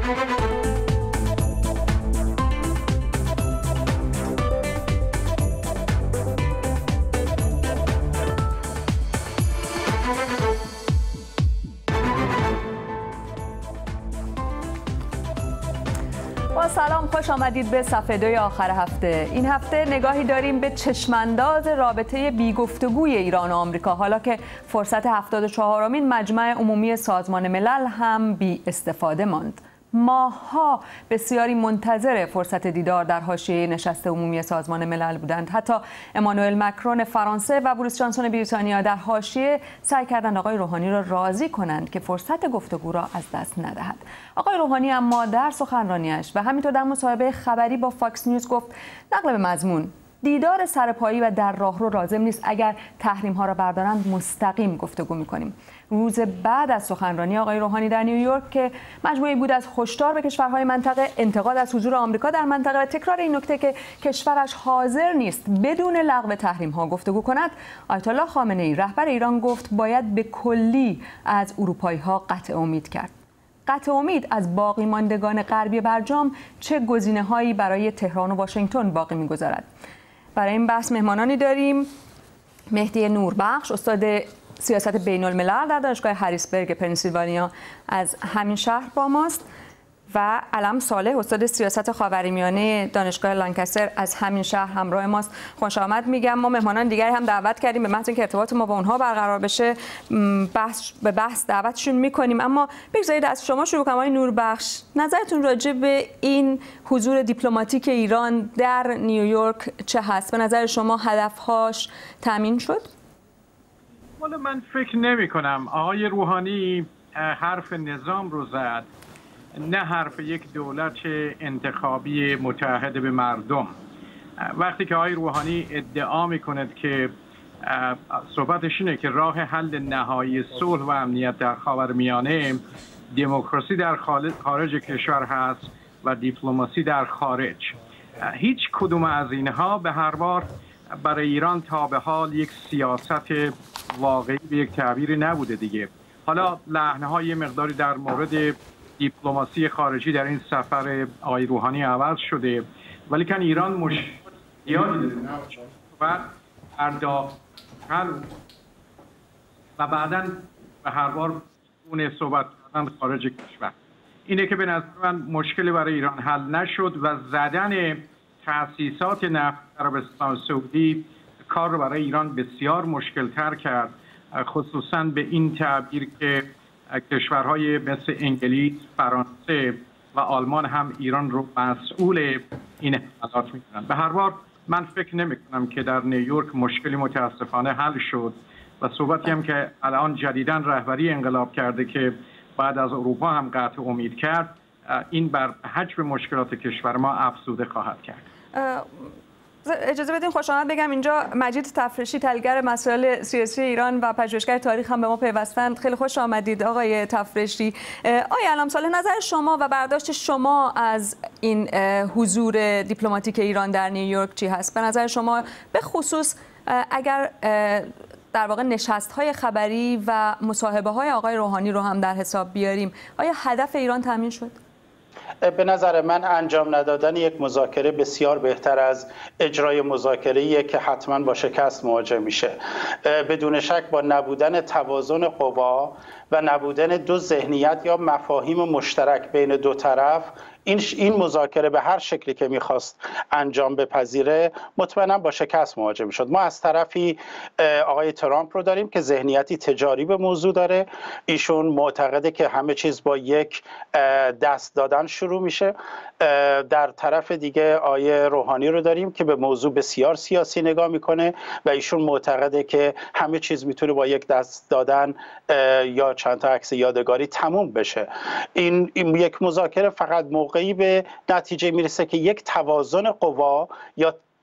سلام، خوش آمدید به صفحه 2 آخر هفته. این هفته نگاهی داریم به چشمانداز رابطه بی‌گفتگوی ایران و آمریکا، حالا که فرصت 74مین مجمع عمومی سازمان ملل هم بی استفاده ماند. ماه‌ها بسیاری منتظر فرصت دیدار در حاشیه نشست عمومی سازمان ملل بودند. حتی امانوئل مکرون فرانسه و بوریس جانسون بریتانیا در حاشیه سعی کردند آقای روحانی را راضی کنند که فرصت گفتگو را از دست ندهد. آقای روحانی اما در سخنرانیش و همینطور در مصاحبه خبری با فاکس نیوز گفت نقل به مضمون دیدار سرپایی و در راهرو لازم نیست، اگر تحریم ها را بردارند مستقیم گفتگو می‌کنیم. روز بعد از سخنرانی آقای روحانی در نیویورک که مجموعه‌ای بود از هشدار به کشورهای منطقه، انتقاد از حضور آمریکا در منطقه و تکرار این نکته که کشورش حاضر نیست بدون لغو تحریم ها گفتگو کند، آیت الله خامنه‌ای رهبر ایران گفت باید به کلی از اروپایی‌ها قطع امید کرد. قطع امید از باقی ماندگان غربی برجام چه گزینه‌هایی برای تهران و واشنگتن باقی می‌گذارد؟ برای این بحث مهمانانی داریم. مهدی نوربخش، استاد سیاست بین الملل در دانشگاه هریسبرگ پنسیلوانیا از همین شهر با ماست و علم صالح، استاد سیاست خاورمیانه دانشگاه لانکستر از همین شهر همراه ماست. خوش آمد میگم. ما مهمانان دیگری هم دعوت کردیم به محض اینکه ارتباط ما با اونها برقرار بشه بحث دعوتشون میکنیم، اما بگذارید از شما شروع کنم. آقای نوربخش، نظرتون راجع به این حضور دیپلماتیک ایران در نیویورک چه هست؟ به نظر شما هدفهاش تامین شد؟ والا من فکر نمی کنم. آقای روحانی حرف نظام رو زد، نه حرف یک دولت انتخابی متحد به مردم. وقتی که آقای روحانی ادعا میکند که صحبتش اینه که راه حل نهایی صلح و امنیت در خاورمیانه دموکراسی در خارج کشور هست و دیپلماسی در خارج، هیچ کدوم از اینها به هر بار برای ایران تا به حال یک سیاست واقعی به یک تعبیری نبوده دیگه. حالا لحن‌های یه مقداری در مورد دیپلماسی خارجی در این سفر آقای روحانی عوض شده، ولی کن ایران مشکل زیادی و و بعداً به هر بار اون صحبت کردن خارج کشور. اینه که به نظر من مشکلی برای ایران حل نشد و زدن تأسیسات نفت عربستان سعودی کار رو برای ایران بسیار مشکل تر کرد، خصوصاً به این تعبیر که کشورهای مثل انگلیس، فرانسه و آلمان هم ایران رو مسئول این حملات می‌دونن. به هر حال من فکر نمی‌کنم که در نیویورک مشکلی متاسفانه حل شد و صحبتی هم که الان جدیداً رهبری انقلاب کرده که بعد از اروپا هم قطع امید کرد، این بر حجم مشکلات کشور ما افزوده خواهد کرد. اجازه بدین خوش آمد بگم اینجا مجید تفرشی، تحلیلگر مسائل سیاسی ایران و پژوهشگر تاریخ هم به ما پیوستند. خیلی خوش آمدید آقای تفرشی. آقای علم صالح، نظر شما و برداشت شما از این حضور دیپلماتیک ایران در نیویورک چی هست؟ به نظر شما به خصوص اگر در واقع نشست‌های خبری و مصاحبه‌های آقای روحانی رو هم در حساب بیاریم، آیا هدف ایران تامین شد؟ به نظر من انجام ندادن یک مذاکره بسیار بهتر از اجرای مذاکره‌ایه که حتما با شکست مواجه میشه. بدون شک با نبودن توازن قوا و نبودن دو ذهنیت یا مفاهیم مشترک بین دو طرف، این مذاکره به هر شکلی که میخواست انجام بپذیره مطمئنا با شکست مواجه میشد. ما از طرفی آقای ترامپ رو داریم که ذهنیتی تجاری به موضوع داره. ایشون معتقده که همه چیز با یک دست دادن شروع میشه. در طرف دیگه آقای روحانی رو داریم که به موضوع بسیار سیاسی نگاه میکنه و ایشون معتقده که همه چیز میتونه با یک دست دادن یا چند تا عکس یادگاری تموم بشه. این یک مذاکره فقط موقعی به نتیجه میرسه که یک توازن قوا یا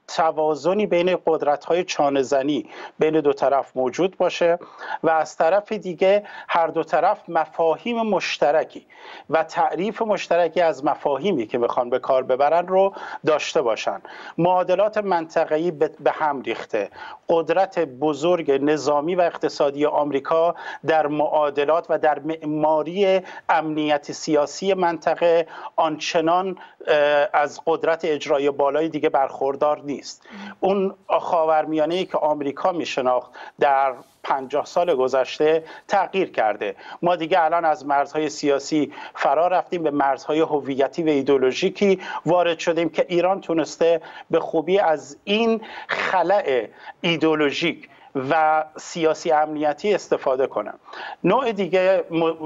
توازنی بین قدرت‌های چانه‌زنی بین دو طرف موجود باشه و از طرف دیگه هر دو طرف مفاهیم مشترکی و تعریف مشترکی از مفاهیمی که بخوان به کار ببرن رو داشته باشن. معادلات منطقه‌ای به هم ریخته. قدرت بزرگ نظامی و اقتصادی آمریکا در معادلات و در معماری امنیت سیاسی منطقه آنچنان از قدرت اجرایی بالای دیگه برخوردار نیست. اون خاورمیانه‌ای که آمریکا میشناخت در 50 سال گذشته تغییر کرده. ما دیگه الان از مرزهای سیاسی فرا رفتیم به مرزهای هویتی و ایدئولوژیکی وارد شدیم که ایران تونسته به خوبی از این خلأ ایدئولوژیک و سیاسی امنیتی استفاده کنم. نوع دیگه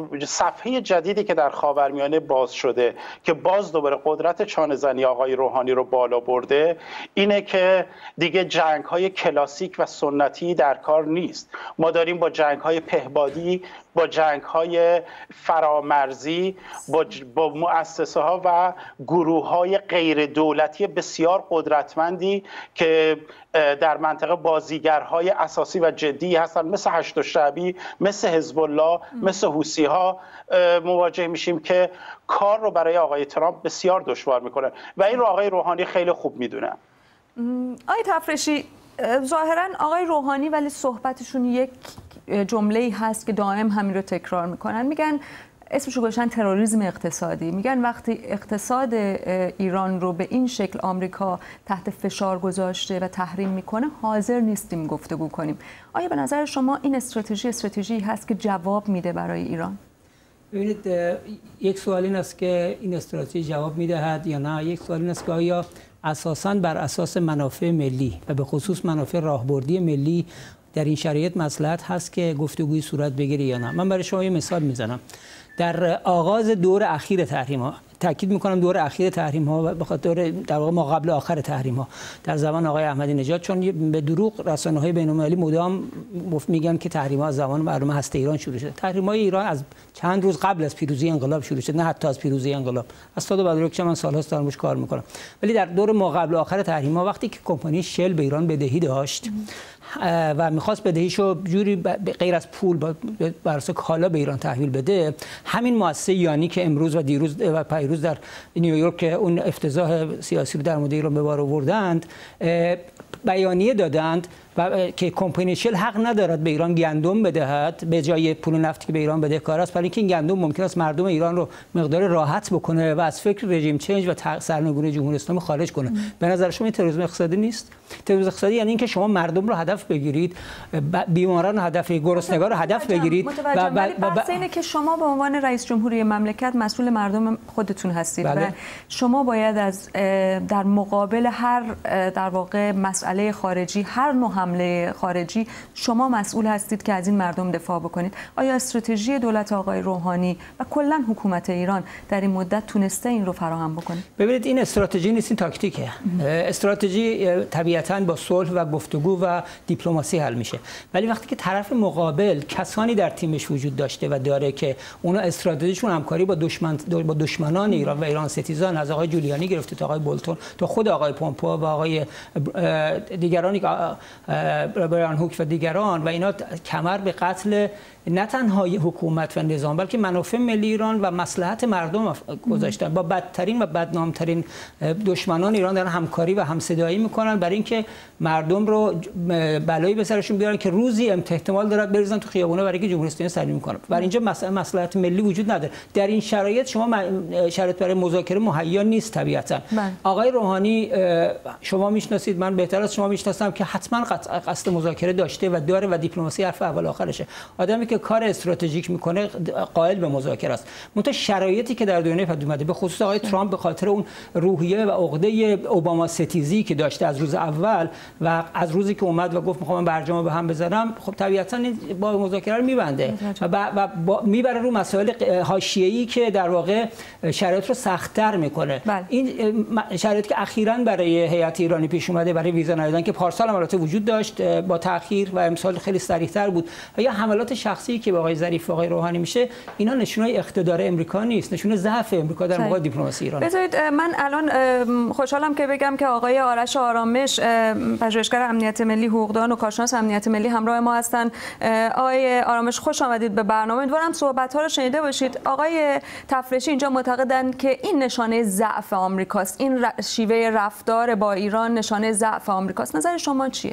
صفحه جدیدی که در خاورمیانه باز شده که باز دوباره قدرت چانه‌زنی آقای روحانی رو بالا برده اینه که دیگه جنگ‌های کلاسیک و سنتی در کار نیست. ما داریم با جنگ‌های پهبادی، با جنگ‌های فرامرزی، با مؤسسه‌ها و گروه‌های غیر دولتی بسیار قدرتمندی که در منطقه بازیگرهای اساسی و جدی هستن، مثل هشت‌الشعبی، مثل حزب الله، مثل حوثی‌ها مواجه میشیم که کار رو برای آقای ترامپ بسیار دشوار میکنه و این رو آقای روحانی خیلی خوب میدونه. آقای تفرشی، ظاهراً آقای روحانی ولی صحبتشون یک جمله‌ای هست که دائم همین رو تکرار میکنن، میگن اسمشو گذاشتن تروریسم اقتصادی. میگن وقتی اقتصاد ایران رو به این شکل آمریکا تحت فشار گذاشته و تحریم میکنه حاضر نیستیم گفتگو کنیم. آیا به نظر شما این استراتژی هست که جواب میده برای ایران؟ ببینید، یک سوال این است که این استراتژی جواب میدهد یا نه. یک سوال این است که آیا اساساً بر اساس منافع ملی و به خصوص منافع راهبردی ملی در این شرایط مصلحت هست که گفتگوی صورت بگیره یا نه. من برای شما یه مثال میزنم. در آغاز دور اخیر تحریم‌ها، تاکید میکنم دور اخیر تحریم‌ها به خاطر در واقع ما قبل آخر تحریم‌ها در زمان آقای احمدی نژاد، چون به دروغ رسانه‌های بین‌المللی مدام میگن که تحریم‌ها از زمان برنامه هسته ایران شروع شده. تحریم‌های ایران از چند روز قبل از پیروزی انقلاب شروع شد، نه حتی از پیروزی انقلاب. از سال 2001 که من سال‌هاست دارم روش کار میکنم. ولی در دور ما قبل آخر تحریم‌ها وقتی که کمپانی شل به ایران بدهی داشت و میخواست بدهیشو جوری غیر از پول بر اساس کالا به ایران تحویل بده، همین مؤسسه یانی که امروز و دیروز و پیروز در نیویورک که اون افتضاح سیاسی رو در مورد ایران به بار آوردند، بیانیه دادند و که کمپانی شل حق ندارد به ایران گندم بدهد به جای پول نفتی که به ایران بدهکار است، برای اینکه این گندم ممکن است مردم ایران رو مقدار راحت بکنه و از فکر رژیم چنج و سرنگونی جمهوری اسلامی خارج کنه. به نظر شما این تروریسم اقتصادی نیست؟ تروریسم اقتصادی یعنی اینکه شما مردم رو هدف بگیرید، بیماران رو هدف، گرسنگان رو هدف بگیرید و بحث اینه که شما به عنوان رئیس جمهوری مملکت مسئول مردم خودتون هستید و شما باید از در مقابل هر در واقع مسئله خارجی، هر نوع حمله خارجی، شما مسئول هستید که از این مردم دفاع بکنید. آیا استراتژی دولت آقای روحانی و کلا حکومت ایران در این مدت تونسته این رو فراهم بکنه؟ ببینید، این استراتژی نیست، این تاکتیکه. استراتژی طبیعتاً با صلح و گفتگو و دیپلماسی حل میشه. ولی وقتی که طرف مقابل کسانی در تیمش وجود داشته و داره که اونا استراتژیشون همکاری با دشمنان ایران و ایران ستیزان، از آقای جولیانی گرفته تا آقای بولتون تا خود آقای پومپو و آقای دیگرانی، برایان هوک و دیگران، و اینا کمر به قتل نه تنها حکومت و نظام بلکه منافع ملی ایران و مصلحت مردم گذاشتن. با بدترین و بدنامترین دشمنان ایران دارن همکاری و همصدایی میکنن برای اینکه مردم رو بلایی به سرشون بیارن که روزی احتمال داره بریزن تو خیابونا برای اینکه جمهوری اسلامی سرنگون میکنن. برای اینجا مصلحت ملی وجود نداره. در این شرایط شما شرایط برای مذاکره مهیا نیست طبیعتا. آقای روحانی شما میشناسید، من بهتر از شما میشناسم که حتما قصد مذاکره داشته و داره و دیپلماسی حرف اول آخرشه. آدمی که کار استراتژیک میکنه قائل به مذاکره است. منتها شرایطی که در دنیا پدید اومده، به خصوص آقای ترامپ به خاطر اون روحیه و عقده اوباما ستیزی که داشته از روز اول و از روزی که اومد و گفت میخوام برجام به هم بزنم، خب طبیعتا با مذاکره رو میبنده و میبره رو مسائل حاشیه‌ای که در واقع شرایط رو سخت‌تر میکنه. این شرایطی که اخیراً برای هیئت ایرانی پیش اومده برای ویزا ندادن که پارسال البته وجود داشت با تأخیر و امسال خیلی سریعتر بود، یا حملات شخصی که با آقای ظریف و آقای روحانی میشه، اینا نشونه اقتدار امریکا نیست، نشونه ضعف امریکا در مقابل دیپلماسی ایران. بذارید من الان خوشحالم که بگم که آقای آرش آرامش، پژوهشگر امنیت ملی، حقوقدان و کارشناس امنیت ملی همراه ما هستن. آقای آرامش خوش آمدید به برنامه. امیدوارم صحبت‌ها رو شنیده باشید. آقای تفرشی اینجا معتقدند که این نشانه ضعف آمریکاست، این شیوه رفتار با ایران نشانه ضعف آمریکاست. نظر شما چیه؟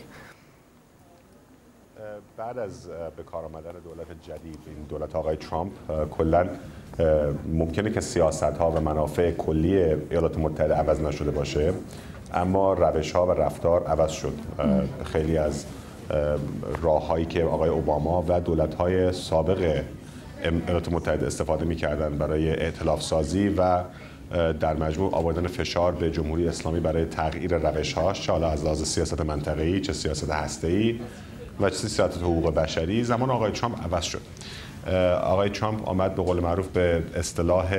بعد از به کار آمدن دولت جدید، این دولت آقای ترامپ، کلاً ممکنه که سیاست‌ها و منافع کلی ایالات متحده عوض نشده باشه، اما روش‌ها و رفتار عوض شد. خیلی از راه‌هایی که آقای اوباما و دولت‌های سابق ایالات متحده استفاده می‌کردن برای ائتلاف سازی و در مجموع آوردن فشار به جمهوری اسلامی برای تغییر روش‌هاش، چه حالا از لحاظ سیاست منطقه‌ای، چه سیاست هسته‌ای و چه سیاست حقوق بشری، زمان آقای ترامپ عوض شد. آقای ترامپ آمد به قول معروف به اصطلاح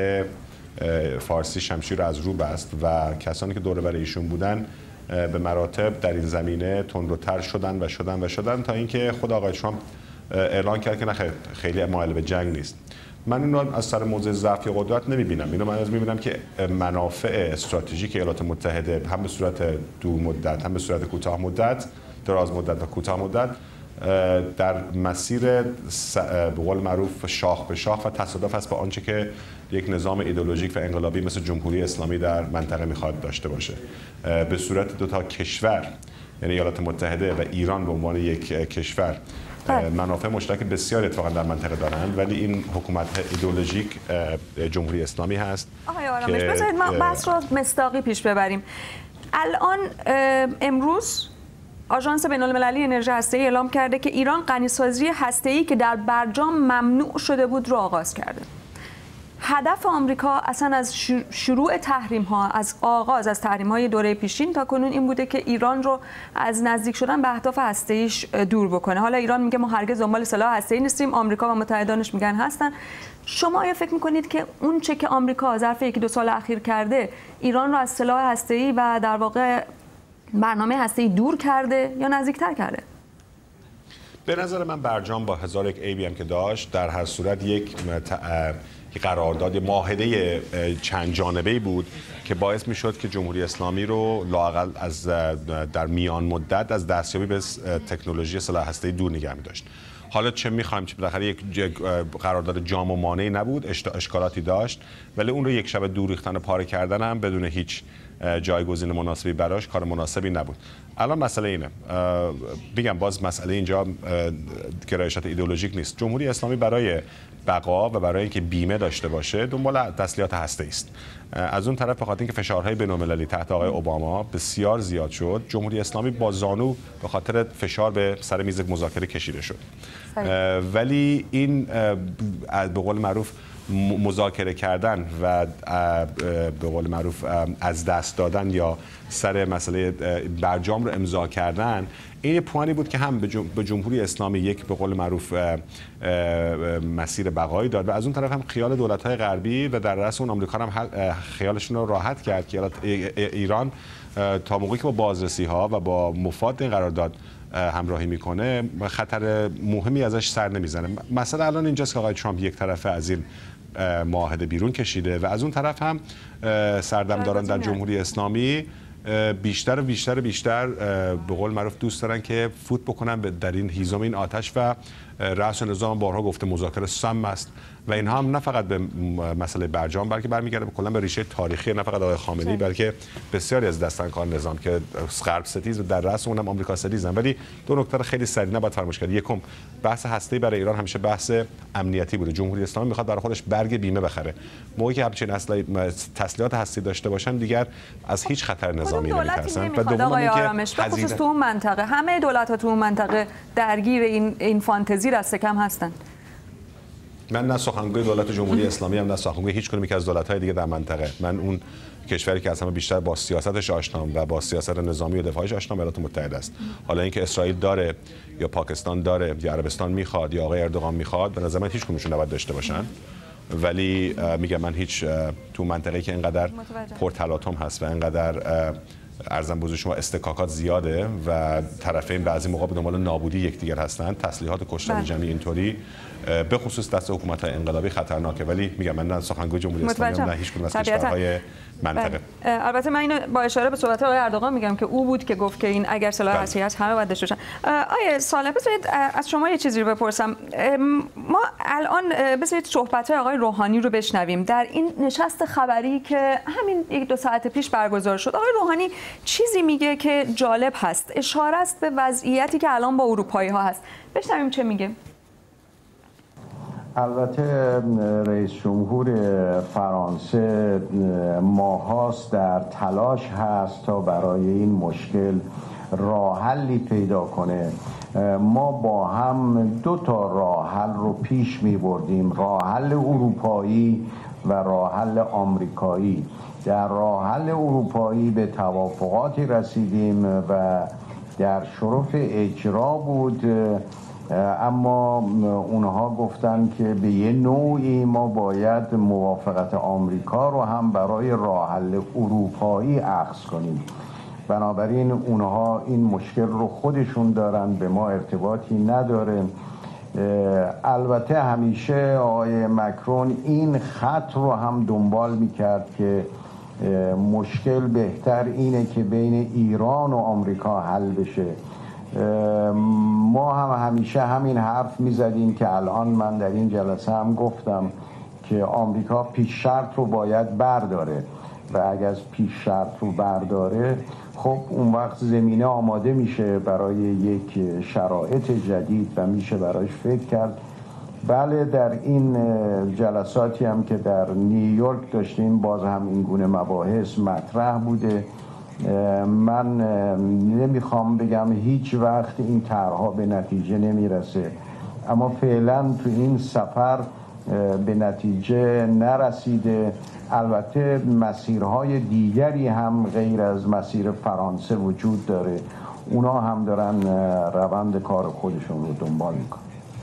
فارسی شمشیر از رو بست و کسانی که دور بر ایشون بودن به مراتب در این زمینه تندروتر شدن تا اینکه خود آقای ترامپ اعلان کرد که نه خیلی مایل به جنگ نیست. من این رو از سر موضع ضعف یا قدرت نمیبینم. اینو من میبینم که منافع استراتژیک ایالات متحده هم به صورت دور مدت هم به صورت کوتاه مدت، دراز مدت و کوتاه مدت در مسیر به قول معروف شاخ به شاخ و تصادف است با آنچه که یک نظام ایدئولوژیک و انقلابی مثل جمهوری اسلامی در منطقه میخواد داشته باشه. به صورت دو تا کشور، یعنی ایالات متحده و ایران به عنوان یک کشور، منافع مشترک بسیار اتفاقا در منطقه دارند، ولی این حکومت ایدئولوژیک جمهوری اسلامی هست. آقای آرامش بذارید ما بحث رو مصداقی پیش ببریم. الان امروز آژانس بین‌المللی انرژی هسته‌ای اعلام کرده که ایران غنیسازی هسته‌ای که در برجام ممنوع شده بود رو آغاز کرده. هدف آمریکا اصلا از شروع تحریم ها، از آغاز از تحریم های دوره پیشین تا کنون این بوده که ایران رو از نزدیک شدن به اهداف هسته‌ایش دور بکنه. حالا ایران میگه ما هرگز دنبال سلاح هسته‌ای نیستیم، آمریکا و متحدانش میگن هستن. شما آیا فکر میکنید که اون چه که آمریکا ظرف 1-2 سال اخیر کرده ایران رو از سلاح هسته‌ای و در واقع برنامه هسته‌ای دور کرده یا نزدیکتر کرده؟ به نظر من برجام با 1001 عیبی هم که داشت، در هر صورت یک قرارداد معاهده چند جانبه‌ای بود که باعث می‌شد که جمهوری اسلامی رو لااقل از در میان مدت از دستیابی به تکنولوژی سلاح هسته‌ای دور نگه می‌داشت. حالا چه می‌خوایم چه بالاخره یک قرارداد جام و مانعی نبود، اشکالاتی داشت، ولی اون رو یک شب دور ریختن و پاره کردن هم بدون هیچ جایگزین مناسبی براش کار مناسبی نبود. الان مسئله اینه، بگم باز مسئله اینجا گرایشات ایدئولوژیک نیست. جمهوری اسلامی برای بقا و برای اینکه بیمه داشته باشه دنبال تسلیحات هسته‌ای است. از اون طرف بخاطر اینکه فشارهای بین‌المللی تحت آقای اوباما بسیار زیاد شد، جمهوری اسلامی با زانو به خاطر فشار به سر میز مذاکره کشیده شد. ولی این به قول معروف مذاکره کردن و به قول معروف از دست دادن یا سر مسئله برجام رو امضا کردن، این پوانی بود که هم به جمهوری اسلامی یک به قول معروف مسیر بقایی داد و از اون طرف هم خیال دولت‌های غربی و در رأس اون آمریکا هم خیالشون رو راحت کرد که ایران تا موقعی که با بازرسی‌ها و با مفاد این قرارداد همراهی میکنه خطر مهمی ازش سر نمیزنه. مثلا الان اینجاست که آقای ترامپ یک طرفه از این معاهده بیرون کشیده و از اون طرف هم سردمداران در جمهوری اسلامی بیشتر به قول معروف دوست دارن که فوت بکنن در این هیزم این آتش و رأس نظام بارها گفته مذاکره سم است و اینها هم نه فقط به مسئله برجام بلکه برمیگرده به کلا به ریشه تاریخی نه فقط آقای خامنه‌ای بلکه بسیاری از دستنکار نظام که غرب ستیز و در رأس اونم آمریکا ستیزن. ولی دو نکته رو خیلی سریع نباید فراموش کرد. یکم بحث هسته‌ای برای ایران همیشه بحث امنیتی بوده. جمهوری اسلامی میخواد برای خودش برگ بیمه بخره. موقعی که همچین تسلیحات هسته‌ای داشته باشن دیگر از هیچ خطر نظامی نمی‌ترسن. و دوم اینکه به خصوص تو اون منطقه همه دولت‌ها تو اون منطقه درگیر این فانتزی دست کم هستن. من نه سخنگوی دولت جمهوری اسلامی هم نه سخنگوی هیچ کدوم از دولت‌های دیگه در منطقه. من اون کشوری که از همه بیشتر با سیاستش آشنام و با سیاست نظامی و دفاعیش آشنام ایالات متحده است. حالا اینکه اسرائیل داره یا پاکستان داره یا عربستان میخواد یا آقای اردوغان میخواد، به نظر من هیچ کدومشون نباید داشته باشن. ولی میگم من هیچ تو منطقه‌ای که اینقدر پرتلاطم هست و اینقدر ارزم بزرگ شما استکاکات زیاده و طرفین بعضی موقع به دنبال نابودی یکدیگر هستند، تسلیحات کشتار جمعی اینطوری به خصوص دست حکومت‌های انقلابی خطرناکه. ولی میگم من نه سخنگوی جمهوری اسلامی نه هیچ کدوم از کشورهای منطقه. البته من اینو با اشاره به صحبت آقای اردوغان میگم که او بود که گفت که این اگر سلاح هستی هست همه باید داشته باشن. آقای سالم بذارید از شما یه چیزی رو بپرسم. ما الان بذارید صحبت‌های آقای روحانی رو بشنویم در این نشست خبری که همین 1-2 ساعت پیش برگزار شد. آقای روحانی چیزی میگه که جالب هست، اشاره است به وضعیتی که الان با اروپایی‌ها هست. بشنویم چه میگه. البته رئیس جمهور فرانسه ماهاست در تلاش هست تا برای این مشکل راه حلی پیدا کنه. ما با هم 2 تا راه حل رو پیش می بردیم، راه حل اروپایی و راه حل آمریکایی. در راه حل اروپایی به توافقاتی رسیدیم و در شرف اجرا بود، اما اونها گفتن که به یه نوعی ما باید موافقت آمریکا رو هم برای راه حل اروپایی اخذ کنیم. بنابراین اونها این مشکل رو خودشون دارن، به ما ارتباطی نداره. البته همیشه آقای مکرون این خط رو هم دنبال میکرد که مشکل بهتر اینه که بین ایران و آمریکا حل بشه. ما هم همیشه همین حرف میزدیم که الان من در این جلسه هم گفتم که آمریکا پیش شرط رو باید برداره و اگر از پیش شرط رو برداره خب اون وقت زمینه آماده میشه برای یک شرایط جدید و میشه برایش فکر کرد. بله در این جلساتی هم که در نیویورک داشتیم باز هم این گونه مباحث مطرح بوده. من نمیخوام بگم هیچ وقت این طرحها به نتیجه نمیرسه، اما فعلا تو این سفر به نتیجه نرسیده. البته مسیرهای دیگری هم غیر از مسیر فرانسه وجود داره، اونا هم دارن روند کار خودشون رو دنبال میکنن.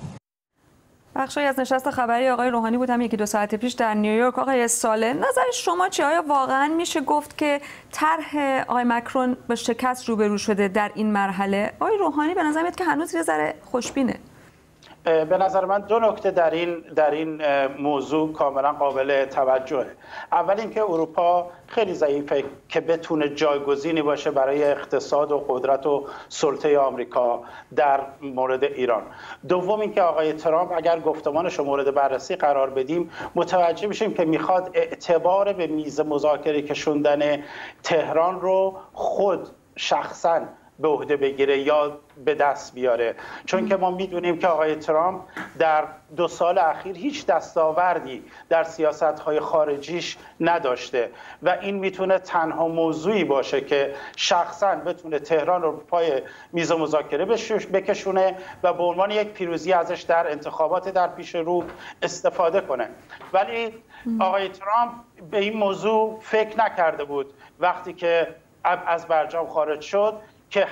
بخشی از نشست خبری آقای روحانی بود هم 1-2 ساعت پیش در نیویورک. آقای ساله نظر شما چیه؟ آیا واقعا میشه گفت که طرح آقای مکرون با شکست روبرو شده در این مرحله؟ آقای روحانی به نظر میاد که هنوز یه ذره خوشبینه. به نظر من 2 نکته در این موضوع کاملا قابل توجهه. اول اینکه اروپا خیلی ضعیفه که بتونه جایگزینی باشه برای اقتصاد و قدرت و سلطه آمریکا در مورد ایران. دوم اینکه آقای ترامپ اگر گفتمانش رو مورد بررسی قرار بدیم متوجه میشیم که میخواد اعتبار به میز مذاکره کشوندن تهران رو خود شخصاً به عهده بگیره یا به دست بیاره، چون که ما میدونیم که آقای ترامپ در 2 سال اخیر هیچ دستاوردی در سیاست‌های خارجیش نداشته و این میتونه تنها موضوعی باشه که شخصاً بتونه تهران رو پای میز مذاکره بکشونه و به عنوان یک پیروزی ازش در انتخابات در پیش رو استفاده کنه. ولی آقای ترامپ به این موضوع فکر نکرده بود وقتی که از برجام خارج شد که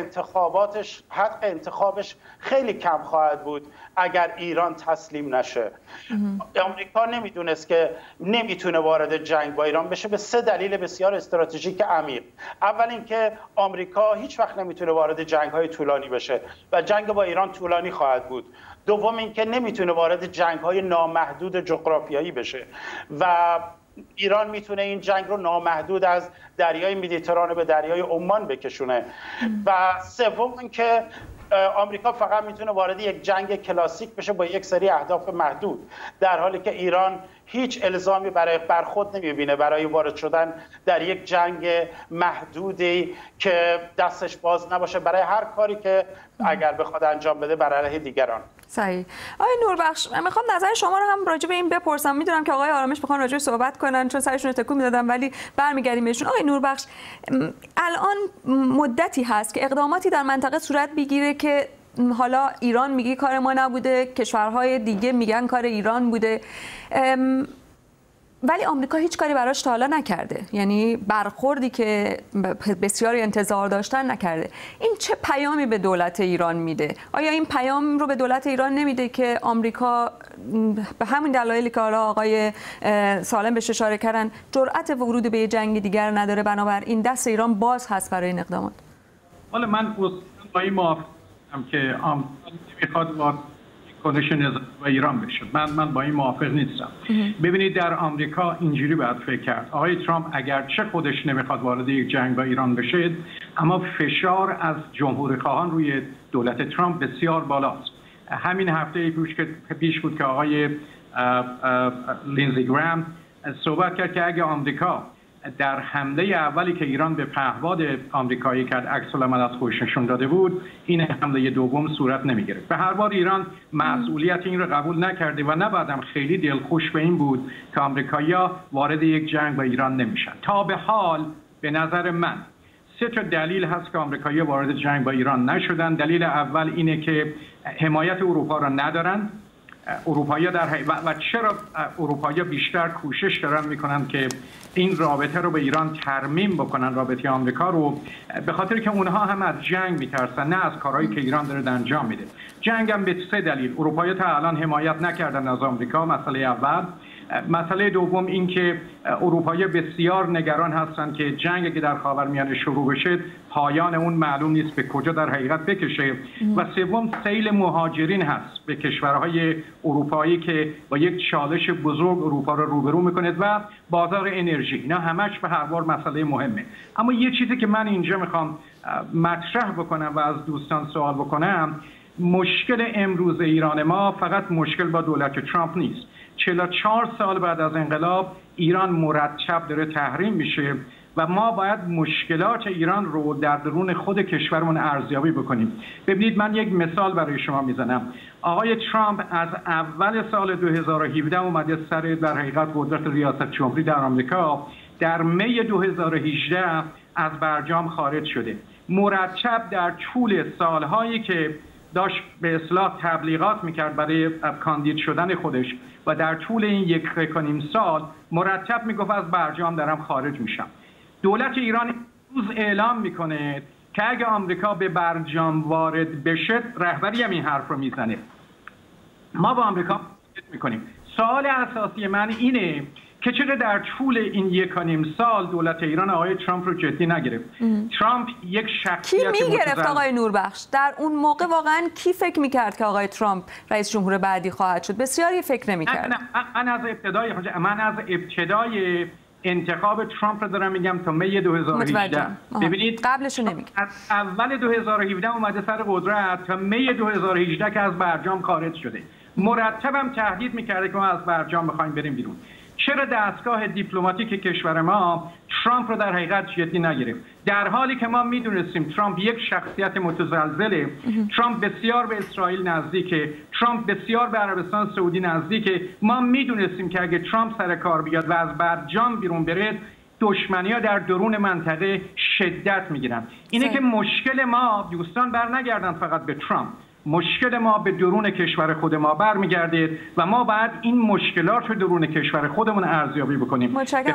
حق انتخابش خیلی کم خواهد بود اگر ایران تسلیم نشه. آمریکا نمیدونست که نمیتونه وارد جنگ با ایران بشه به 3 دلیل بسیار استراتژیک عمیق. اول اینکه آمریکا هیچ وقت نمیتونه وارد جنگ‌های طولانی بشه و جنگ با ایران طولانی خواهد بود. دوم اینکه نمیتونه وارد جنگ‌های نامحدود جغرافیایی بشه و ایران میتونه این جنگ رو نامحدود از دریای مدیترانه به دریای عمان بکشونه. و سوم اینکه آمریکا فقط میتونه وارد یک جنگ کلاسیک بشه با یک سری اهداف محدود، در حالی که ایران هیچ الزامی بر خود نمیبینه برای وارد شدن در یک جنگ محدودی که دستش باز نباشه برای هر کاری که اگر بخواد انجام بده بر علیه دیگران. صحیح. آقای نوربخش میخوام نظر شما رو هم راجع به این بپرسم. میدونم که آقای آرامش میخوان راجع به صحبت کنن چون سرشون رو تکون میدادن، ولی برمیگردیم بهشون. آقای نوربخش الان مدتی هست که اقداماتی در منطقه صورت بگیره که حالا ایران میگه کار ما نبوده، کشورهای دیگه میگن کار ایران بوده، ولی آمریکا هیچ کاری براش تا حالا نکرده. یعنی برخوردی که بسیاری انتظار داشتن نکرده. این چه پیامی به دولت ایران میده؟ آیا این پیام رو به دولت ایران نمیده که آمریکا به همین دلایلی که حالا آقای سالم بهش اشاره کردن جرأت ورود به جنگ دیگر نداره، بنابراین دست ایران باز هست برای این اقدامات؟ حالا من با این موافقم که آمریکا نمیخواد وارد کنش نظامی و ایران بشه. من با این موافق نیستم. ببینید در آمریکا اینجوری باید فکر کرد. آقای ترامپ اگرچه خودش نمیخواد وارد یک جنگ با ایران بشه، اما فشار از جمهوری خواهان روی دولت ترامپ بسیار بالاست. همین هفته پیش بود که آقای لینزی گرام صحبت کرد که اگه آمریکا در حمله اولی که ایران به پهپاد آمریکایی کرد عکس العمل از خودش نشون داده بود، این حمله دوم صورت نمیگرفت. به هر حال ایران مسئولیت این رو قبول نکرده و نباید خیلی دلخوش به این بود که آمریکایی‌ها وارد یک جنگ با ایران نمیشن. تا به حال به نظر من 3 تا دلیل هست که آمریکایی‌ها وارد جنگ با ایران نشدن. دلیل اول اینه که حمایت اروپا را ندارن. اروپایی‌ها و چرا اروپایی‌ها بیشتر کوشش دارن میکنن که این رابطه رو به ایران ترمیم بکنن، رابطه آمریکا رو، به خاطر که اونها هم از جنگ میترسن، نه از کارهایی که ایران داره انجام میده. جنگ هم به 3 دلیل. اروپایی‌ها تا الان حمایت نکردن از آمریکا، مسئله اول. مسئله دوم این که اروپایی‌ها بسیار نگران هستند که جنگی که در خاورمیانه شروع بشه پایان اون معلوم نیست به کجا در حقیقت بکشه. و سوم سیل مهاجرین هست به کشورهای اروپایی که با یک چالش بزرگ اروپا را روبرو میکنه و بازار انرژی. اینا همش به هر حال مسئله مهمه. اما یه چیزی که من اینجا میخوام مطرح بکنم و از دوستان سوال بکنم، مشکل امروز ایران ما فقط مشکل با دولت ترامپ نیست. 44 سال بعد از انقلاب ایران مرتب داره تحریم میشه و ما باید مشکلات ایران رو در درون خود کشورمون ارزیابی بکنیم. ببینید من یک مثال برای شما میزنم. آقای ترامپ از اول سال 2017 اومده سر در حقیقت قدرت ریاست جمهوری در آمریکا. در می 2018 از برجام خارج شده. مرتب در طول سالهایی که داشت به اصطلاح تبلیغات میکرد برای کاندید شدن خودش و در طول این 1.5 سال مرتب میگفت از برجام دارم خارج میشم. دولت ایران روز اعلام میکنه که اگه آمریکا به برجام وارد بشه، رهبری هم این حرف رو میزنه. ما با آمریکا میکنیم. سوال اساسی من اینه که چرا در طول این 1.5 سال دولت ایران آقای ترامپ رو جدی نگرفت؟ ترامپ یک شخصیت کی میگرفت آقای نوربخش؟ در اون موقع واقعا کی فکر میکرد که آقای ترامپ رئیس جمهور بعدی خواهد شد؟ بسیاری فکر نمیکرد. من از ابتدای انتخاب ترامپ رو دارم میگم تا می 2018. ببینید قبلش نمیگم. از اول 2017 اومده سر قدرت تا می 2018 که از برجام خارج شده. مرتبم تهدید میکرده که ما از برجام میخوایم بریم بیرون. چرا دستگاه دیپلماتیک کشور ما ترامپ رو در حقیقت جدی نگرفت؟ در حالی که ما میدونستیم ترامپ یک شخصیت متزلزله، ترامپ بسیار به اسرائیل نزدیکه، ترامپ بسیار به عربستان سعودی نزدیکه. ما میدونستیم که اگه ترامپ سر کار بیاد و از برجام بیرون بره، دشمنی‌ها در درون منطقه شدت میگیرن. اینه که مشکل ما دوستان برنگردن فقط به ترامپ، مشکل ما به درون کشور خود ما برمیگرده و ما باید این مشکلات رو درون کشور خودمون ارزیابی بکنیم. به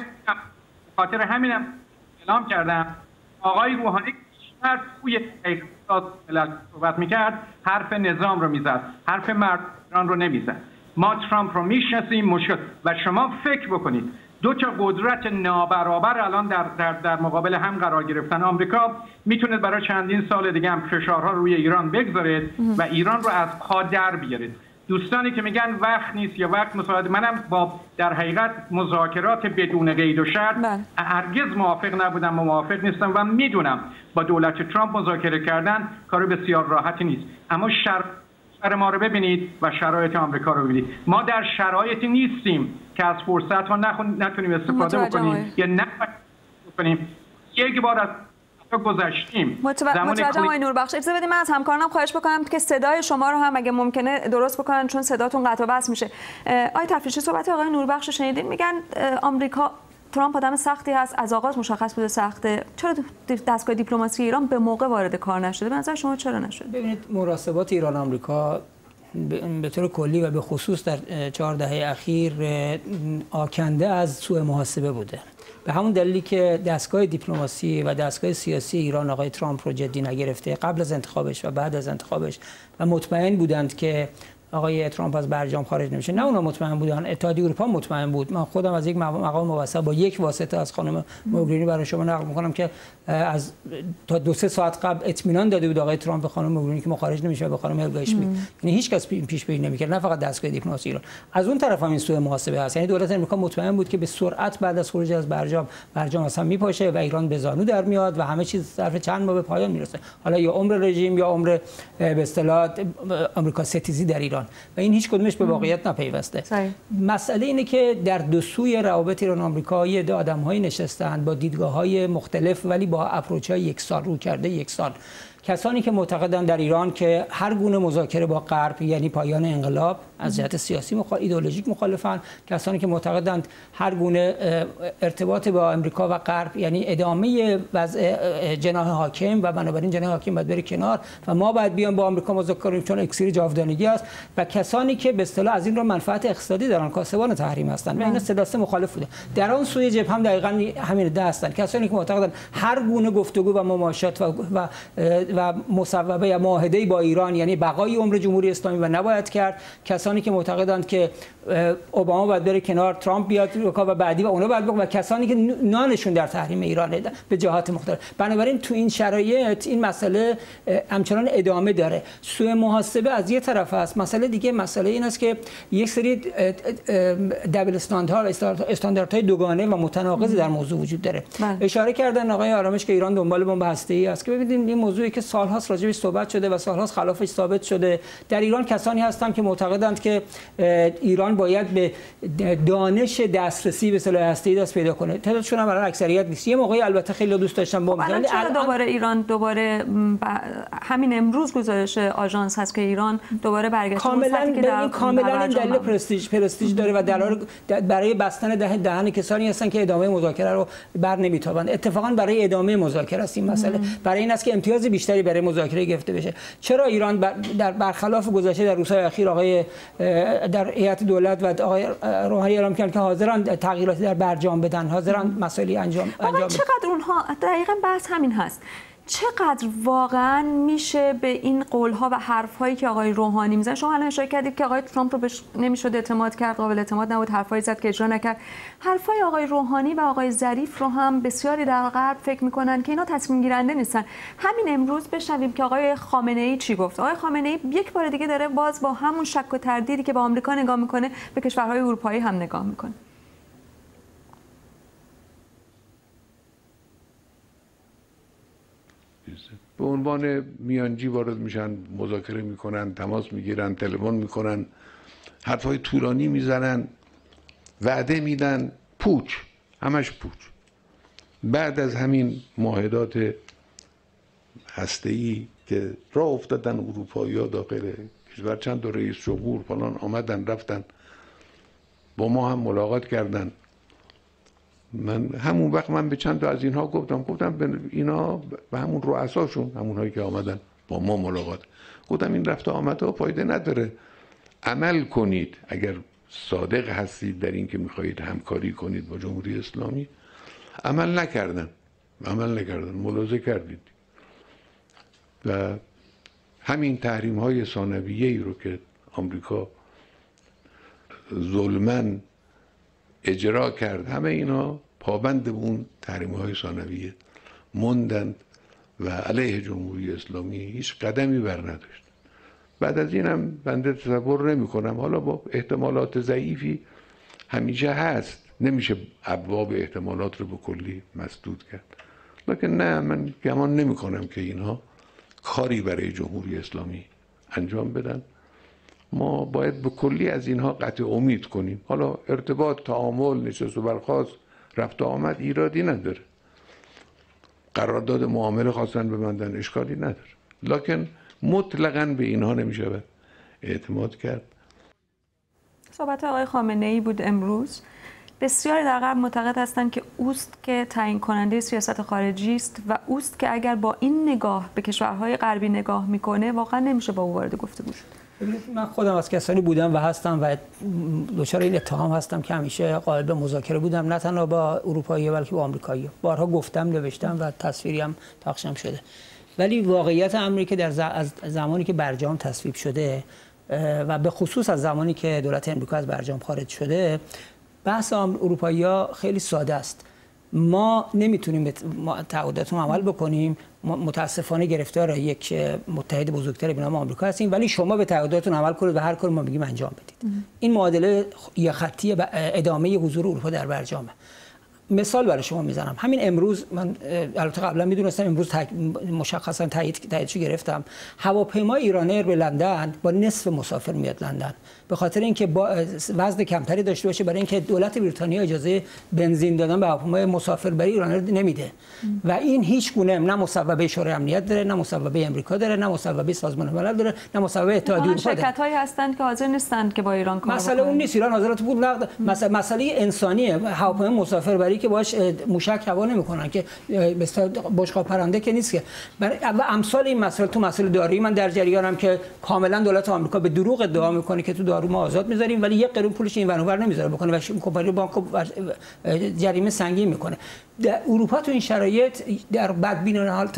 خاطر همینم اعلام کردم آقای روحانی بیشتر توی اقتصاد صحبت میکرد، حرف نظام رو میزد، حرف مردان رو نمیزد. ما ترامپ رو میشناسیم. مشکل و شما فکر بکنید 2 تا قدرت نابرابر الان در مقابل هم قرار گرفتن. آمریکا میتونه برای چندین سال دیگه هم فشارها روی ایران بگذاره و ایران رو از پا در بیاره. دوستانی که میگن وقت نیست یا وقت مساعد، منم با در حقیقت مذاکرات بدون قید و شرط هرگز موافق نبودم و موافق نیستم و میدونم با دولت ترامپ مذاکره کردن کار بسیار راحتی نیست. اما شرایط ما رو ببینید و شرایط آمریکا رو ببینید. ما در شرایطی نیستیم که از فرصت ها نتونیم استفاده بکنیم یا نکنیم. یک بار از گذشتیم. متوجهم آقای نوربخش. اجازه بدید من از همکارانم خواهش بکنم که صدای شما رو هم اگه ممکنه درست بکنن، چون صداتون قطع و وصل میشه. آقای تفریشی صحبت آقای نوربخش رو شنیدین؟ میگن آمریکا، ترامپ آدم سختی هست، از آغاز مشخص بوده سخته. چرا دستگاه دیپلماسی ایران به موقع وارد کار نشده؟ به نظر شما چرا نشده؟ ببینید مراسبات ایران آمریکا به طور کلی و به خصوص در 4 دهه اخیر آکنده از سوء محاسبه بوده. به همون دلیلی که دستگاه دیپلماسی و دستگاه سیاسی ایران آقای ترامپ رو جدی نگرفته قبل از انتخابش و بعد از انتخابش و مطمئن بودند که آقای ترامپ از برجام خارج نمیشه. نه اونا مطمئن بودن، اتحادیه اروپا مطمئن بود. من خودم از یک مقام موثق با یک واسطه از خانم موگرینی برای شما نقل میکنم که از تا 2-3 ساعت قبل اطمینان داده بود آقای ترامپ به خانم موگرینی که ما خارج نمیشه و به خانم هلگا اشمیت. یعنی هیچ کس پیش بینی نمیکرد، نه فقط دستگاه دیپلماسی ایران. از اون طرف هم این سوء محاسبه هست. یعنی دولت آمریکا مطمئن بود که به سرعت بعد از خروج از برجام اصلا میپاشه و ایران به زانو در میاد و همه چیز ظرف چند ماه به پایان میرسه. حالا یا عمر رژیم یا عمر به اصطلاح آمریکا ستیزی در ایران و این هیچ کدومش به واقعیت نپیوسته. مسئله اینه که در دو سوی روابط ایران و آمریکا یه عده آدم‌های نشستن با دیدگاه‌های مختلف ولی با اپروچ‌های یکسان، روکرده یکسان. کسانی که معتقدند در ایران که هر گونه مذاکره با غرب یعنی پایان انقلاب از جهت سیاسی ایدئولوژیک مخالفن، کسانی که معتقدند هر گونه ارتباط با آمریکا و غرب یعنی ادامه وضع جناح حاکم و بنابراین جناح حاکم باید بره کنار و ما باید بیام با آمریکا مذاکره کنیم چون اکسیر جاودانگی است، و کسانی که به اصطلاح از این رو منفعت اقتصادی دارن، کاسبان تحریم هستند و اینا سه مخالف بوده. در آن سوی جبهه هم دقیقاً همین ده هستند، کسانی که معتقدند هر گونه گفتگو و مماشات و مصوبه یا معاهده با ایران یعنی بقای عمر جمهوری اسلامی و نباید کرد، کسانی که معتقدند که اوباما باید بره کنار، ترامپ بیاد و بعدی و اونا باید و کسانی که نانشون در تحریم ایران به جهات مختلف. بنابراین تو این شرایط این مسئله همچنان ادامه داره. سوء محاسبه از یه طرف است، مسئله دیگه مسئله این است که یک سری دبل استاندارد استانداردهای دوگانه و متناقض در موضوع وجود داره. اشاره کردن آقای آرامش که ایران دنبال بمب هسته‌ای است که ببینید این موضوعی که سال‌هاست راجعش صحبت شده و سال‌هاست خلافش ثابت شده. در ایران کسانی هستند که معتقدند که ایران باید به دانش دسترسی به سلاح هسته‌ای دست پیدا کنه. تعدادشون هم برای اکثریت نیست. یه موقعی البته خیلی دوست داشتن بمب بزنن. دوباره ایران دوباره همین امروز گزارش آژانس هست که ایران دوباره برگشته کاملا این دلیل پرستیژ داره و برای بستن دهن کسانی هستن که ادامه مذاکره رو بر نمیتابند. اتفاقا برای ادامه مذاکره است این مسئله. برای این است که امتیاز بیشتری برای مذاکره گرفته بشه. چرا ایران در برخلاف گذشته در روزهای اخیر آقای در هیئت دولت و آقای روحانی اعلام کردن که حاضران تغییراتی در برجام بدن، حاضران مسائلی انجام بدن. چقدر اونها دقیقاً بحث همین هست. چقدر واقعا میشه به این قول‌ها و حرف‌هایی که آقای روحانی میزنن؟ شما الان اشاره کردید که آقای ترامپ رو بهش نمیشد اعتماد کرد، قابل اعتماد نبود، حرفایی زد که اجرا نکرد. حرفای آقای روحانی و آقای ظریف رو هم بسیاری در غرب فکر میکنن که اینا تصمیم گیرنده نیستن. همین امروز بشنویم که آقای خامنه‌ای چی گفت. آقای خامنه‌ای یک بار دیگه داره باز با همون شک و تردیدی که به آمریکا نگاه میکنه به کشورهای اروپایی هم نگاه میکنه. به عنوان میانجی وارد میشن، مذاکره میکنن، تماس میگیرن، تلفن میکنن، حرفای طولانی میزنن، وعده میدن، پوچ، همش پوچ. بعد از همین معاهدات هسته‌ای که راه افتادن اروپایی‌ها داخل کشور، چند تا رئیس جمهور فلان آمدن رفتن با ما هم ملاقات کردن. من همون وقت من به چند تا از اینها گفتم به اینا، به همون رؤساشون، همونهایی که آمدن با ما ملاقات، گفتم این رفت آمدها فایده نداره، عمل کنید. اگر صادق هستید در این که میخواهید همکاری کنید با جمهوری اسلامی، عمل نکردن، ملاحظه کردید. و همین تحریم های ثانویه ای رو که آمریکا ظلماً اجرا کرد، همه اینا پابند به اون تحریم‌های ثانویه موندند و علیه جمهوری اسلامی هیچ قدمی بر نداشت. بعد از اینم بنده تصور نمی‌کنم، حالا با احتمالات ضعیفی همیشه هست، نمیشه ابواب احتمالات رو به کلی مسدود کرد، لکن نه، من گمان نمی‌کنم که اینها کاری برای جمهوری اسلامی انجام بدن. ما باید به کلی از اینها قطع امید کنیم. حالا ارتباط، تعامل، نشست و برخاست، رفت و آمد ایرادی نداره، قرارداد معامله خواستن ببندن اشکالی نداره، لکن مطلقاً به اینها نمیشه اعتماد کرد. صحبت آقای خامنه‌ای بود امروز. بسیاری در غرب معتقد هستند که اوست که تعیین کننده سیاست خارجی است و اوست که اگر با این نگاه به کشورهای غربی نگاه میکنه واقعا نمیشه با او وارد گفتگو شد. من خودم از کسانی بودم و هستم و دچار این اتهام هستم که همیشه قائل به مذاکره بودم، نه تنها با اروپایی‌ها بلکه با آمریکایی‌ها. بارها گفتم، نوشتم و تصویری هم پخشم شده. ولی واقعیت امری که از زمانی که برجام تصویب شده و به خصوص از زمانی که دولت امریکا از برجام خارج شده، بحث اروپایی‌ها خیلی ساده است. ما نمیتونیم به تعهداتون عمل بکنیم، متاسفانه گرفتار یک متحد بزرگتر به نام آمریکا هستیم، ولی شما به تعهداتون عمل کنید و هر کاری ما میگیم انجام بدید. این معادله یا خطی ادامه حضور اروپا در برجامه. مثال برای شما میزنم. همین امروز، من البته قبلا میدونستم، امروز مشخصا تاییدش گرفتم، هواپیمای ایران به لندن با نصف مسافر میاد لندن، به خاطر اینکه با وزن کمتری داشته باشه، برای اینکه دولت بریتانیا اجازه بنزین دادن به هواپیمای مسافربری ایران نمیده و این هیچ گونه نه مصوبه شورای امنیت داره، نه مصوبه امریکا داره، نه مصوبه سازمان ملل داره، نه مصوبه اتحادیه اروپا داره. شرکت‌هایی هستند که حاضر نیستند که با ایران کار بکنن. مسئله اون نیست، ایران حاضرات پول نقد، مسئله انسانیه. هواپیمای مسافربری که باش موشک هوا نمی‌کنن که مثلا بشقاب پرنده که نیست که. و امثال این مسائل تو مسائل دارویی من در جریانم که کاملا دولت آمریکا به دروغ ادعا می‌کنه که تو دارو ما آزاد می‌ذاریم، ولی یک قرون پولش این ور اونور نمی‌ذاره بکنه و کمپانی بانک جریمه سنگین می‌کنه. در اروپا تو این شرایط در بدبینانه حال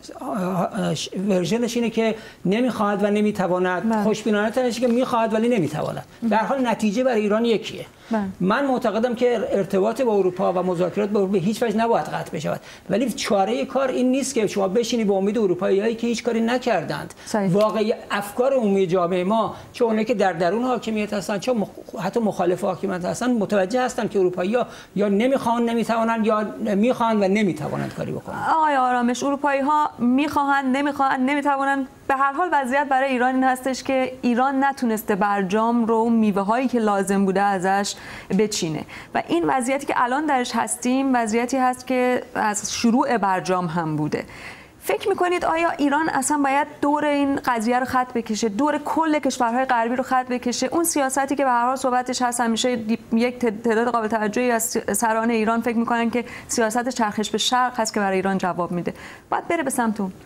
ورژنش اینه که نمی‌خواد و نمی‌تواند، خوشبینانه تنش که می‌خواد ولی نمی‌تواند. در حال نتیجه برای ایران یکیه. من معتقدم که ارتباط با اروپا و مذاکرات با اروپا به هیچ وجه نباید قطع بشود، ولی چاره کار این نیست که شما بشینی به امید اروپاییایی که هیچ کاری نکردند. واقعی افکار عمومی جامعه ما، چه اونایی که در درون حاکمیت هستن چه حتی مخالف حاکمیت هستن، متوجه هستن که اروپایی‌ها یا نمیخوان نمیتوانند یا میخوان و نمیتوانند کاری بکنن. آقای آرامش، اروپایی‌ها میخواهند نمیتوانند. به هر حال وضعیت برای ایران این هستش که ایران نتونسته برجام رو میوه‌هایی که لازم بوده ازش بچینه و این وضعیتی که الان درش هستیم وضعیتی هست که از شروع برجام هم بوده. فکر میکنید آیا ایران اصلا باید دور این قضیه رو خط بکشه، دور کل کشورهای غربی رو خط بکشه؟ اون سیاستی که به هر حال صحبتش هست، همیشه یک تعداد قابل توجهی از سران ایران فکر میکنن که سیاست چرخش به شرق هست که برای ایران جواب میده، باید بره به سمت اون.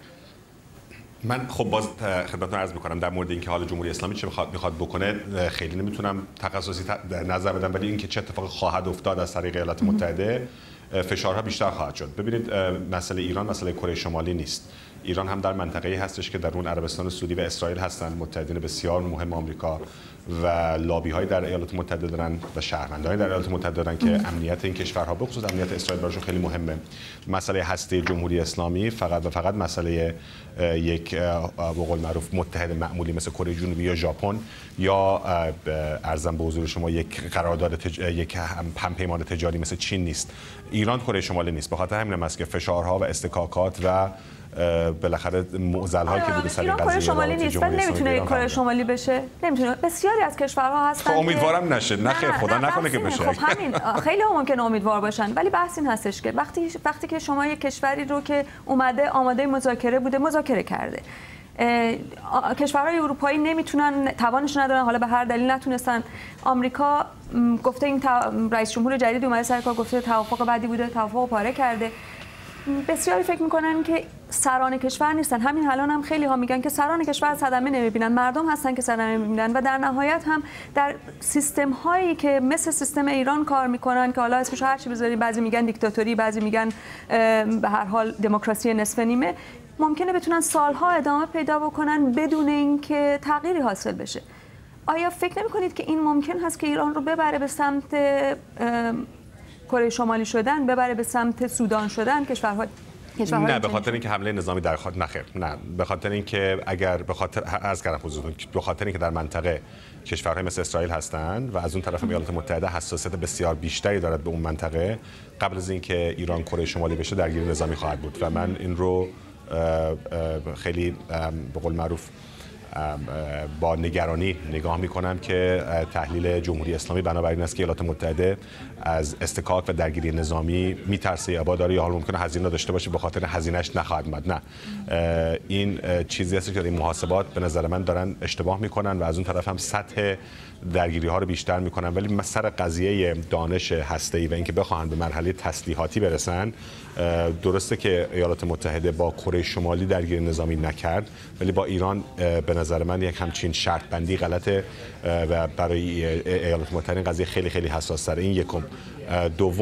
من خب باز خدمتتون عرض می‌کنم در مورد اینکه حال جمهوری اسلامی چه میخواد بکنه خیلی نمیتونم تخصصی نظر بدم، ولی اینکه چه اتفاقی خواهد افتاد از طریق ایالات متحده، فشارها بیشتر خواهد شد. ببینید مسئله ایران مسئله کره شمالی نیست. ایران هم در منطقه‌ای هستش که در اون عربستان سعودی و اسرائیل هستند، متحدین بسیار مهم آمریکا و لابی‌های در ایالات متحده دارن و شهروندانی در ایالات متحده دارن که امنیت این کشورها به خصوص امنیت اسرائیل براشون خیلی مهمه. مسئله هسته جمهوری اسلامی فقط و فقط مسئله یک به قول معروف متحد معمولی مثل کره جنوبی یا ژاپن یا ارزم به حضور شما یک قرارداد یک همپیمان تجاری مثل چین نیست. ایران کره شمالی نیست. به خاطر همین است که فشارها و استکاکات و بالاخره معضل‌هایی که بوده سر این قضیه کره شمالی نیست، ولی نمیتونه کره شمالی بشه. نمیتونه. بسیاری از کشورها هستن. خب امیدوارم نشه. نه خیر، خدا نکنه که بشه. خب همین خیلی ممکنه امیدوار باشن، ولی بحث این هستش که وقتی که شما یک کشوری رو که اومده آماده مذاکره بوده مذاکره کرده، کشورهای اروپایی نمیتونن، توانش ندارن، حالا به هر دلیل نتونستن. آمریکا گفته این رئیس جمهور جدید اومده سر کار، گفته توافق بعدی بوده، توافق پاره کرده. بسیاری فکر میکنن که سران کشور نیستن. همین الان هم خیلی ها میگن که سران کشور صدمه نمیبینن، مردم هستن که صدمه میبینن و در نهایت هم در سیستم هایی که مثل سیستم ایران کار میکنن که حالا اسمش هر چی بذاریم، بعضی میگن دیکتاتوری، بعضی میگن به هر حال دموکراسی نصف نیمه، ممکنه بتونن سالها ادامه پیدا بکنن بدون اینکه تغییری حاصل بشه. آیا فکر نمی‌کنید که این ممکن هست که ایران رو ببره به سمت کره شمالی شدن، ببره به سمت سودان شدن؟ نه، به خاطر اینکه حمله نظامی در نخیر، نه، به خاطر اینکه اگر به خاطر عرض کردم حضورتون، به خاطر اینکه در منطقه کشورهای مثل اسرائیل هستند و از اون طرف ایالات متحده حساسیت بسیار بیشتری دارد به اون منطقه، قبل از اینکه ایران کره شمالی بشه درگیری نظامی خواهد بود و من این رو خیلی به قول معروف با نگرانی نگاه میکنم که تحلیل جمهوری اسلامی بنابر این است که ایالات متحده از استکاک و درگیری نظامی میترسه یا داره یا حال ممکنه هزینه داشته باشه، به خاطر هزینه‌اش نخواهد اومد. نه، این چیزی است که این محاسبات به نظر من دارن اشتباه میکنن و از اون طرف هم سطح درگیری ها رو بیشتر میکنن. ولی سر قضیه دانش هسته‌ای و اینکه بخواهن به مرحله تسلیحاتی برسن، درسته که ایالات متحده با کره شمالی درگیری نظامی نکرد، ولی با ایران به نظر من یک همچین شرط بندی غلطه و برای ایالات متحده این قضیه خیلی خیلی حساس تره. این یکم. دوم،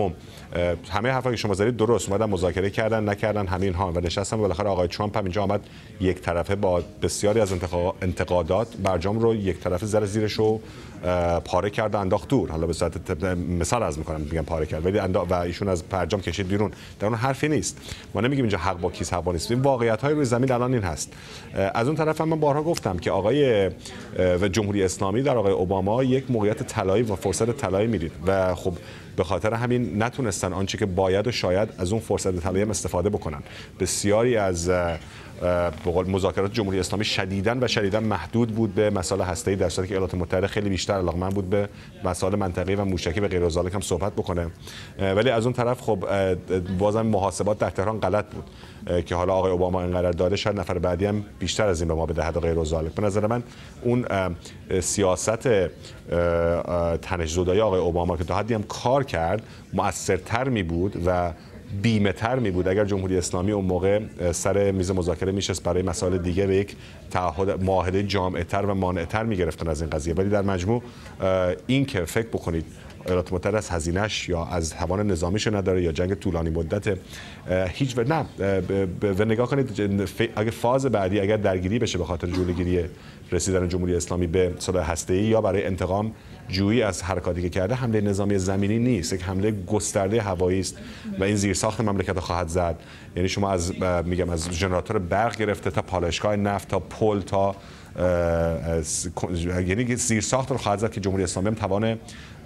همه حرفایی که شما زدید درست، اومدن مذاکره کردن نکردن همین ها و نشستن. بالاخره آقای ترامپ هم اینجا آمد یک طرفه با بسیاری از انتقادات برجام رو یک طرفه زیرش رو پاره کرد و انداخت دور. حالا به صورت مثال از میگم پاره کرد، ولی و ایشون از برجام کشید بیرون. در اون حرفی نیست. ما نمیگیم اینجا حق با کیست حق با نیست. این واقعیت‌های روی زمین الان این هست. از اون طرف هم من بارها گفتم که آقای و جمهوری اسلامی در آقای اوباما یک موقعیت طلایی و فرصت طلایی میدید و خب به خاطر همین نتونستن آنچه که باید و شاید از اون فرصت طلایی استفاده بکنن. بسیاری از به قول مذاکرات جمهوری اسلامی شدیداً محدود بود به مسائل هسته‌ای، در صورتی که ایالات متحده خیلی بیشتر علاقه‌مند بود به مسائل منطقه‌ای و موشکی و غیر از ذالک هم صحبت بکنه. ولی از اون طرف خب بازم محاسبات در تهران غلط بود که حالا آقای اوباما اینقدر داده، شاید نفر بعدی هم بیشتر از این به ما بده حد غیر از ذالک. به نظر من اون سیاست تنش‌زدایی آقای اوباما که تا حدی هم کار کرد مؤثرتر می بود و بیمه‌تر می بود اگر جمهوری اسلامی اون موقع سر میز مذاکره میشست برای مسائل دیگه به یک تعهد معاهده جامع‌تر و مانع‌تر میگرفتن از این قضیه. ولی در مجموع این که فکر بکنید ایالات متحده از هزینه‌اش یا از توان نظامیش نداره یا جنگ طولانی مدت هیچ نه و نگاه کنید اگه فاز بعدی اگر درگیری بشه به خاطر جلوگیری رسیدن جمهوری اسلامی به سلاح هسته‌ای یا برای انتقام جویی از حرکاتی که کرده، حمله نظامی زمینی نیست، یک حمله گسترده هوایی است و این زیرساخت مملکت خواهد زد. یعنی شما از از ژنراتور برق گرفته تا پالایشگاه نفت تا پل تا یعنی زیرساخت رو خواهد زد که جمهوری اسلامی هم توان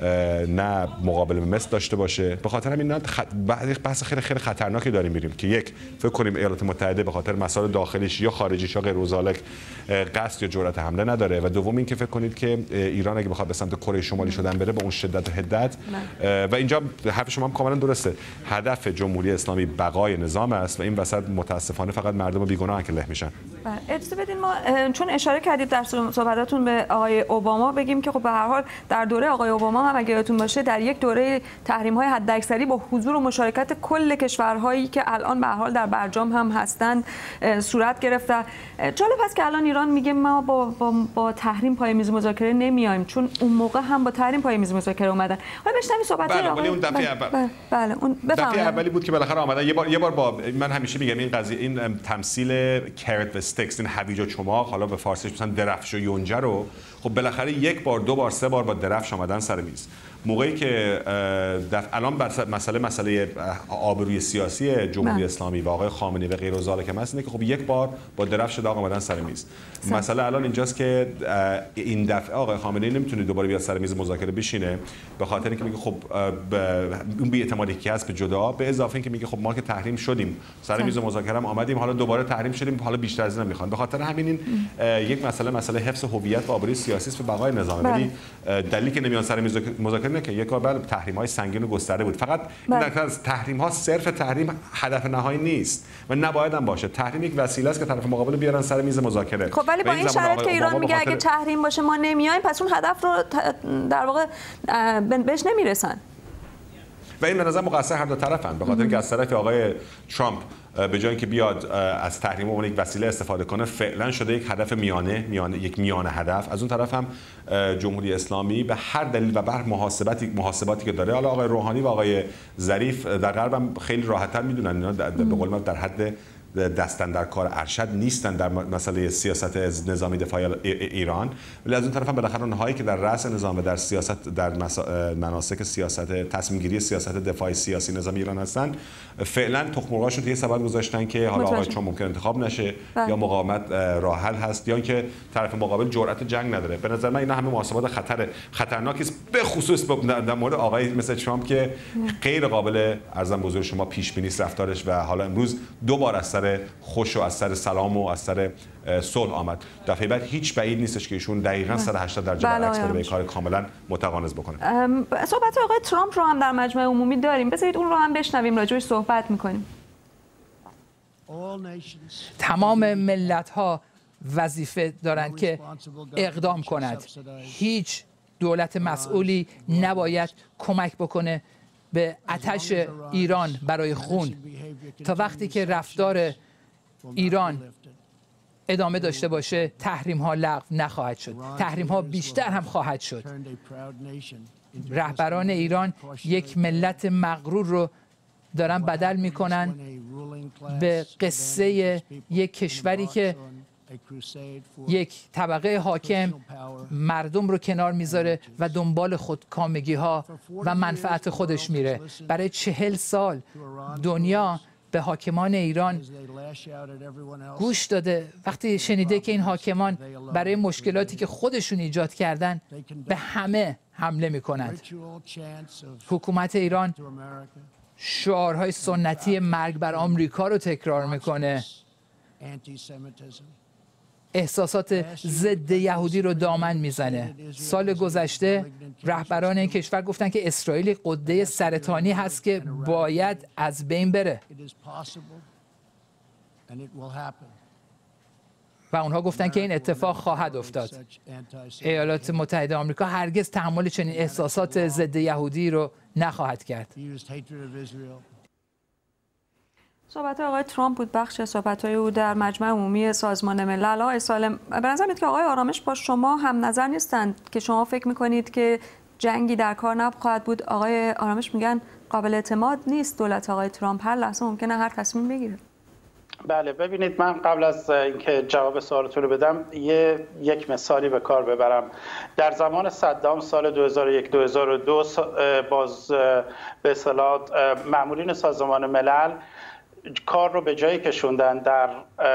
نه مقابله به مثل داشته باشه. به خاطر همین بحث خیلی خطرناکی داریم میریم که یک فکر کنیم ایالات متحده به خاطر مسائل داخلیش یا خارجیش یا غیر از ذالک قصد یا جرأت حمله نداره و دوم اینکه فکر کنید که ایران اگه بخواد به سمت کره شمالی شدن بره با اون شدت و حدت و اینجا حرف شما هم کاملا درسته، هدف جمهوری اسلامی بقای نظام است و این وسط متاسفانه فقط مردم بیگناه که له میشن. اجازه بدین ما چون اشاره کردید در صحبتاتون به آقای اوباما بگیم که خب به هر حال در دوره آقای اوباما هم اگه یادتون باشه در یک دوره تحریم‌های حداکثری با حضور و مشارکت کل کشورهایی که الان به هر حال در برجام هم هستند صورت گرفت. جالب است که الان ایران میگه ما با تحریم پای میز مذاکره نمیایم، چون اون موقع هم با تحریم پای میز مذاکره اومدن. حالا بشنویم صحبت ولی اون دفعه اول بله اون دفعه اولی بود که بالاخره اومدن یه بار با من همیشه میگم این قضیه این تمثیل کرت و استیکس، این هویج و چماق، حالا به فارسیش مثلا درفش و یونجه رو خب بالاخره یک بار دو بار سه بار با درفش اومدن سر میز. موقعی که الان مسئله آبروی سیاسی جمهوری اسلامی و آقای خامنه‌ای و غیر از ذالک هم هست، اینه که خب یک بار با درفش داغ اومدن سر میز. مسئله الان اینجاست که این دفعه آقای خامنه‌ای نمیتونه دوباره بیاد سر میز مذاکره بشینه به خاطر اینکه میگه خب اون بی‌اعتمادی که هست به جدا، به اضافه اینکه میگه خب ما که تحریم شدیم سر میز مذاکره هم آمدیم، حالا دوباره تحریم شدیم، حالا بیشتر از این میخوان. به خاطر همین این یک مسئله حفظ هویت و آبروی سیاسی است به بقای نظام. ولی دلیلی که نمیان سر میز مذاکره که یک بار تحریم‌های سنگین و گسترده بود. فقط از تحریم‌ها صرف تحریم هدف نهایی نیست و نباید هم باشه. تحریم یک وسیله است که طرف مقابل بیارن سر میز مذاکره. خب ولی با این شرایط که ایران میگه اگه تحریم باشه ما نمیایم، پس اون هدف رو در واقع بهش نمیرسن. و این به نظر مقصر هر دو طرفن، به خاطر اینکه از طرف آقای ترامپ به جای اینکه بیاد از تحریم اون یک وسیله استفاده کنه، فعلا شده یک هدف میانه هدف. از اون طرف هم جمهوری اسلامی به هر دلیل و به هر محاسباتی که داره، حالا آقای روحانی و آقای ظریف در غرب هم خیلی راحت‌تر میدونن اینا به قول من در حد دستن در کار ارشد نیستن در مسئله سیاست نظامی دفاعی ایران. ولی از اون طرف هم بالاخره اونهایی که در رأس نظام و در سیاست در مناسک سیاست تصمیم گیری سیاست دفاعی سیاسی نظامی ایران هستن، فعلا تخم مرغاشون توی سبد گذاشتن که حالا آقای چون ممکن انتخاب نشه یا مقاومت راه حل هست یا اینکه طرف مقابل جرأت جنگ نداره. به نظر من اینا همه محاسبات خطرناکی است، به خصوص در مورد آقای مثل ترامپ که غیر قابل ارزم بزرگ شما پیش بینی است رفتارش و حالا امروز دوبار از سر خوش و از سر سلام و از سر صلح آمد. دفعه بعد هیچ بعید نیستش که ایشون دقیقاً 180 درجه برعکس بره به کار کاملا متقانض بکنه. صحبت آقای ترامپ رو هم در مجمع عمومی داریم، بذارید اون رو هم بشنویم، راجعش صحبت می‌کنیم. تمام ملت‌ها وظیفه دارند که اقدام کند. هیچ دولت مسئولی نباید کمک بکنه به آتش ایران برای خون. تا وقتی که رفتار ایران ادامه داشته باشه، تحریم ها لغو نخواهد شد، تحریم ها بیشتر هم خواهد شد. رهبران ایران یک ملت مغرور رو دارن بدل میکنن به قصه یک کشوری که یک طبقه حاکم مردم رو کنار میذاره و دنبال خودکامگی ها و منفعت خودش میره. برای 40 سال دنیا به حاکمان ایران گوش داده. وقتی شنیده که این حاکمان برای مشکلاتی که خودشون ایجاد کردن به همه حمله میکنند، حکومت ایران شعارهای سنتی مرگ بر آمریکا رو تکرار میکنه، احساسات ضد یهودی رو دامن میزنه. سال گذشته رهبران این کشور گفتن که اسرائیل غده سرطانی هست که باید از بین بره و اونها گفتن که این اتفاق خواهد افتاد. ایالات متحده آمریکا هرگز تحمل چنین احساسات ضد یهودی رو نخواهد کرد. صحبت آقای ترامپ بود، بخش صحبت‌های او در مجمع عمومی سازمان ملل. آقای سالم، به نظر میاد که آقای آرامش با شما هم نظر نیستند که شما فکر میکنید که جنگی در کار نخواهد بود. آقای آرامش میگن قابل اعتماد نیست دولت آقای ترامپ، هر لحظه ممکنه هر تصمیم بگیره. بله، ببینید، من قبل از اینکه جواب سوالتون رو بدم یک مثالی به کار ببرم. در زمان صدام سال 2001-2002 باز به اصطلاح مامورین سازمان ملل کار رو به جایی کشوندن در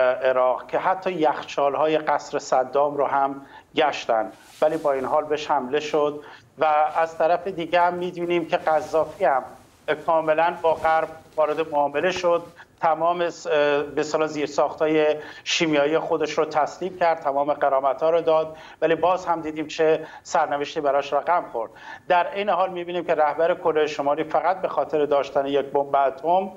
عراق که حتی یخچال‌های قصر صدام رو هم گشتن، ولی با این حال بهش حمله شد. و از طرف دیگه هم می‌دونیم که قذافی هم کاملا با غرب وارد معامله شد، تمام به اصطلاح زیرساخت‌های شیمیایی خودش رو تسلیم کرد، تمام غرامت‌ها رو داد، ولی باز هم دیدیم چه سرنوشتی براش رقم خورد. در این حال می‌بینیم که رهبر کره شمالی فقط به خاطر داشتن یک بمب اتم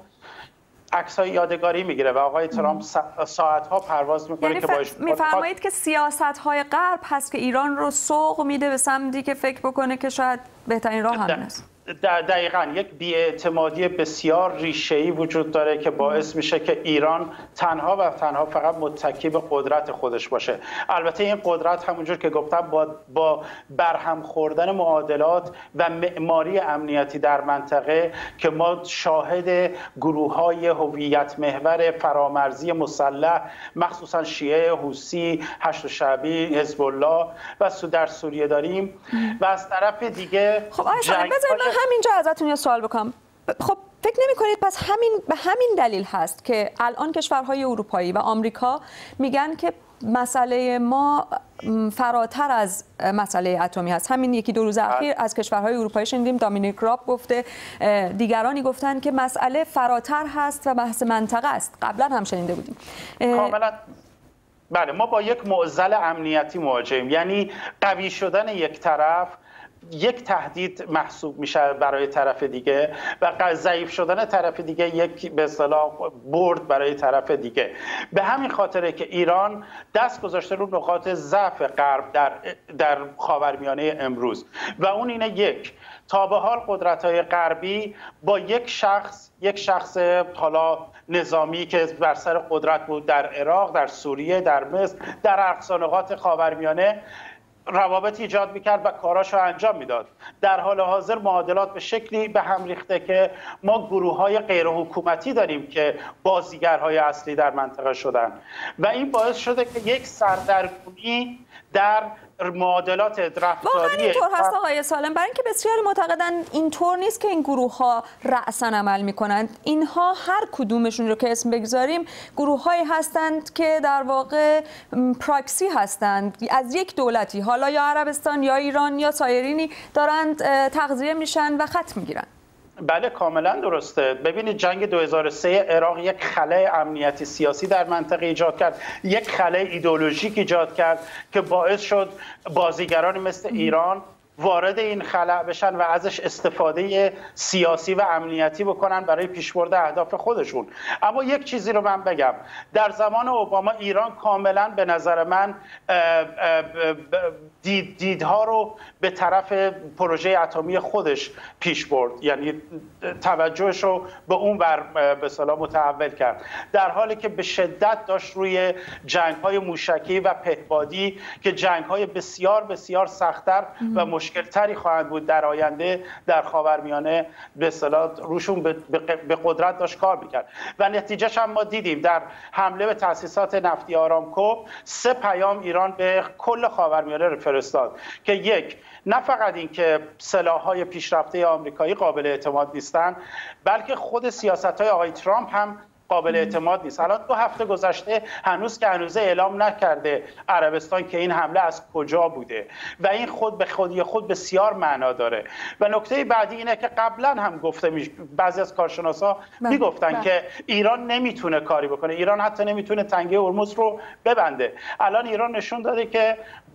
عکس‌های یادگاری میگیره و آقای ترامپ ساعت‌ها پرواز میکنه. یعنی که باش میفرمایید که سیاست‌های غرب هست که ایران رو سوق میده به سمتی که فکر بکنه که شاید بهترین راه همین است. دقیقاً یک بی‌اعتمادی بسیار ریشه‌ای وجود داره که باعث میشه که ایران تنها و تنها فقط متکی به قدرت خودش باشه. البته این قدرت همونجور که گفتم با برهم خوردن معادلات و معماری امنیتی در منطقه که ما شاهد گروه‌های هویت محور فرامرزی مسلح مخصوصا شیعه حوثی، هشت شعبی، حزب الله و در سوریه داریم و از طرف دیگه خب همینجا ازتون یه سوال بکنم. خب فکر نمی‌کنید پس به همین دلیل هست که الان کشورهای اروپایی و آمریکا میگن که مسئله ما فراتر از مسئله اتمی هست؟ همین یکی دو روز اخیر از کشورهای اروپایی شنیدیم دامینیک راب گفته، دیگرانی گفتن که مسئله فراتر هست و بحث منطقه است. قبلا هم شنیده بودیم. کاملا بله، ما با یک معضل امنیتی مواجهیم، یعنی قوی شدن یک طرف یک تهدید محسوب میشه برای طرف دیگه و ضعیف شدن طرف دیگه یک به اصطلاح برد برای طرف دیگه. به همین خاطره که ایران دست گذاشته رو نقاط ضعف غرب در خاورمیانه امروز و اون اینه تا به حال قدرت‌های غربی با یک شخص حالا نظامی که بر سر قدرت بود در عراق، در سوریه، در مصر، در اقصا نقاط خاورمیانه روابط ایجاد میکرد و کاراشو انجام میداد. در حال حاضر معادلات به شکلی به هم ریخته که ما گروه‌های غیر حکومتی داریم که بازیگرهای اصلی در منطقه شدن و این باعث شده که یک سردرگمی در معادلات رفتاری واقعا اینطور هست آقای سالم؟ برای اینکه بسیاری معتقدن اینطور نیست که این گروه‌ها رأساً عمل می‌کنند. اینها هر کدومشون رو که اسم بگذاریم گروه‌هایی هستند که در واقع پراکسی هستند از یک دولتی، حالا یا عربستان یا ایران یا سایرینی، دارند تغذیه میشن و خط میگیرن. بله کاملا درسته. ببینید جنگ 2003 عراق یک خلأ امنیتی سیاسی در منطقه ایجاد کرد، یک خلأ ایدئولوژیک ایجاد کرد که باعث شد بازیگران مثل ایران وارد این خلأ بشن و ازش استفاده سیاسی و امنیتی بکنن برای پیشبرد اهداف خودشون. اما یک چیزی رو من بگم، در زمان اوباما ایران کاملا به نظر من دیدها رو به طرف پروژه اتمی خودش پیش برد، یعنی توجهش رو به اون ور به اصطلاح متحول کرد، در حالی که به شدت داشت روی جنگ‌های موشکی و پهپادی که جنگ‌های بسیار بسیار سخت‌تر و مشکل مشکل تری خواهند بود در آینده در خاورمیانه به اصطلاح روشون به قدرت داشت کار میکرد و نتیجهش هم ما دیدیم در حمله به تأسیسات نفتی آرامکو 3 پیام ایران به کل خاورمیانه فرستاد که یک، نه فقط این که سلاح‌های پیشرفته آمریکایی قابل اعتماد نیستند، بلکه خود سیاست‌های آقای ترامپ هم قابل اعتماد نیست. الان 2 هفته گذشته هنوز اعلام نکرده عربستان که این حمله از کجا بوده و این خود به خودی خود بسیار معنا داره. و نکته بعدی اینه که قبلا هم گفته بعضی از کارشناسا میگفتن که ایران نمیتونه کاری بکنه، ایران حتی نمیتونه تنگه هرمز رو ببنده. الان ایران نشون داده که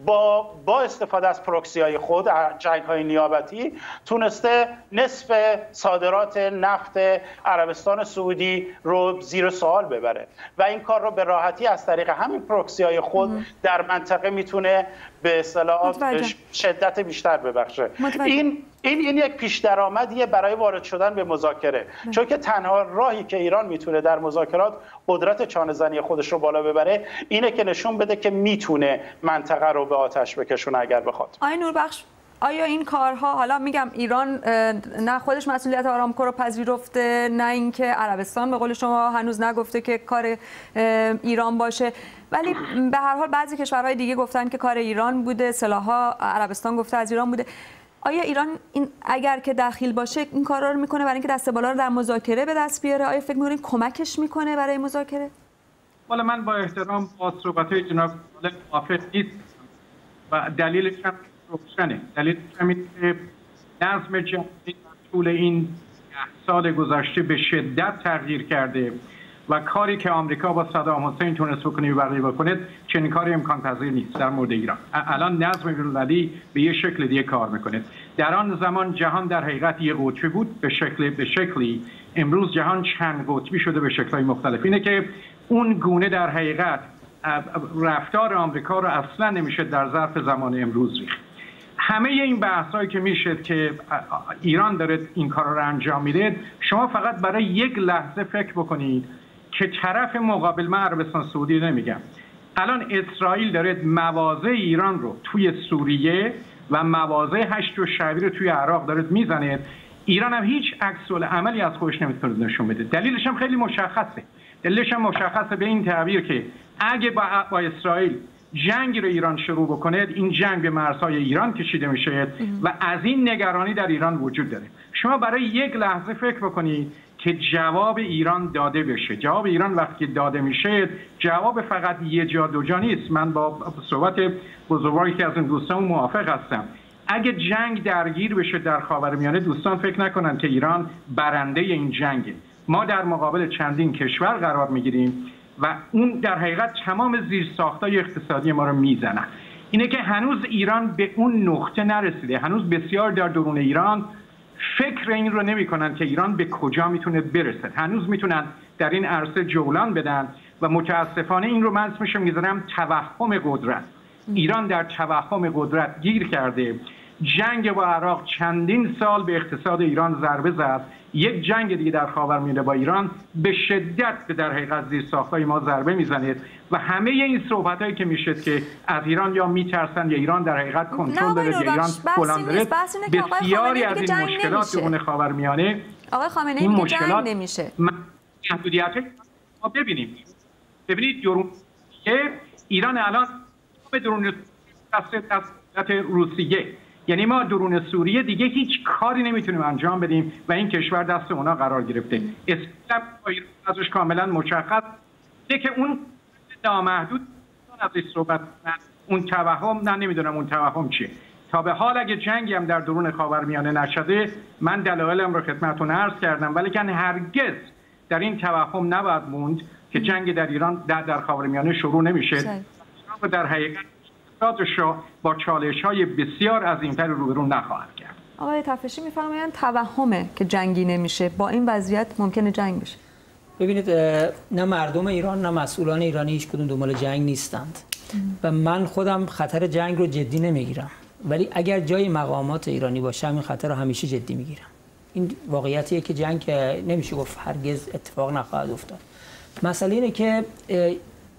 با استفاده از پروکسی‌های خود، جنگ‌های نیابتی، تونسته نصف صادرات نفت عربستان سعودی رو زیر سوال ببره و این کار رو به راحتی از طریق همین پروکسی‌های خود در منطقه میتونه به اصطلاح شدت بیشتر ببخشه. این یک پیش درآمدیه برای وارد شدن به مذاکره، چون که تنها راهی که ایران میتونه در مذاکرات قدرت چانه‌زنی خودش رو بالا ببره اینه که نشون بده که میتونه منطقه رو به آتش بکشونه اگر بخواد. آقای نوربخش، آیا این کارها، حالا میگم ایران نه خودش مسئولیت آرامکو رو پذیرفته، نه اینکه عربستان به قول شما هنوز نگفته که کار ایران باشه، ولی به هر حال بعضی کشورهای دیگه گفتن که کار ایران بوده، سلاح‌ها عربستان گفته از ایران بوده. آیا ایران اگر که دخیل باشه این کارا رو میکنه برای اینکه دست بالا رو در مذاکره به دست بیاره؟ آیا فکر می‌کنید کمکش میکنه برای مذاکره؟ والا من با احترام با صحبت‌های جناب موافق نیستم و دلیلش هم روشنه. دلیلش هم اینه که نظم جهانی طول این 10 سال گذشته به شدت تغییر کرده و کاری که آمریکا با صدام حسین تونست بکنه و بقیه بکنه چنین کاری امکان پذیر نیست در مورد ایران. الان نظم بین‌المللی به یه شکل دیگه کار میکنه. در آن زمان جهان در حقیقت یه قطبی بود، به شکلی امروز جهان چند قطبی شده به شکل‌های مختلف. اینه که اون گونه در حقیقت رفتار آمریکا رو اصلا نمیشه در ظرف زمان امروز ریخت. همه این بحثایی که میشه که ایران داره این کار رو انجام میده، شما فقط برای یک لحظه فکر بکنید که طرف مقابل، من عربستان سعودی نمیگم، الان اسرائیل داره مواضع ایران رو توی سوریه و مواضع هشت شعبی رو توی عراق داره میزنه. ایران هم هیچ عکس العملی از خودش نمیتونه نشون بده. دلیلش هم خیلی مشخصه. دلیلش هم مشخصه به این تعبیر که اگه با اسرائیل جنگی رو ایران شروع بکنه، این جنگ به مرزهای ایران کشیده میشه و از این نگرانی در ایران وجود داره. شما برای یک لحظه فکر بکنید که جواب ایران داده بشه. جواب ایران وقتی داده میشه، جواب فقط یه جا دو جا نیست. من با صحبت بزرگواری که از این دوستان موافق هستم. اگه جنگ درگیر بشه در خاورمیانه، دوستان فکر نکنن که ایران برنده این جنگه. ما در مقابل چندین کشور قرار میگیریم و اون در حقیقت تمام زیرساختای اقتصادی ما رو میزنن. اینه که هنوز ایران به اون نقطه نرسیده. هنوز بسیار در درون ایران فکر این رو نمی کنن که ایران به کجا میتونه برسه. هنوز میتونن در این عرصه جولان بدن و متاسفانه این رو من اسمش میذارم توهم قدرت. ایران در توهم قدرت گیر کرده. جنگ با عراق چندین سال به اقتصاد ایران ضربه زد. یک جنگ دیگه در خاورمیانه با ایران به شدت به در حقیقت زیرساخت‌های ما ضربه میزنه و همه این صحبتایی که میشه که از ایران یا میترسن یا ایران در حقیقت کنترل داره یا ایران فلان داره، بسیاری از این مشکلات درون خاورمیانه، آقای خامنه‌ای میگه جنگ نمیشه. محدودیت‌های ما ببینید درون ایران الان به درون دست روسیه، یعنی ما درون سوریه دیگه هیچ کاری نمیتونیم انجام بدیم و این کشور دست اونا قرار گرفته. اسلام ازش کاملا مشخص که اون نامحدود ازش صحبت، اون توهم، نمیدونم اون توهم چیه. تا به حال اگه جنگی هم در درون خاورمیانه نشده، من دلایلم رو خدمتتون عرض کردم، ولی که هرگز در این توهم نباید موند که جنگ در ایران در خاورمیانه شروع نمیشه و در حقیقت رو با چالش‌های بسیار عظیم‌تر روبرو نخواهد کرد. آقای تفشی می‌فرمایند توهمه که جنگی نمیشه، با این وضعیت ممکنه جنگ بشه. ببینید، نه مردم ایران نه مسئولان ایرانی هیچ کدوم دنبال جنگ نیستند و من خودم خطر جنگ رو جدی نمیگیرم، ولی اگر جای مقامات ایرانی باشه این خطر رو همیشه جدی میگیرم. این واقعیتیه که جنگ نمیشه گفت هرگز اتفاق نخواهد افتاد. مسئله اینه که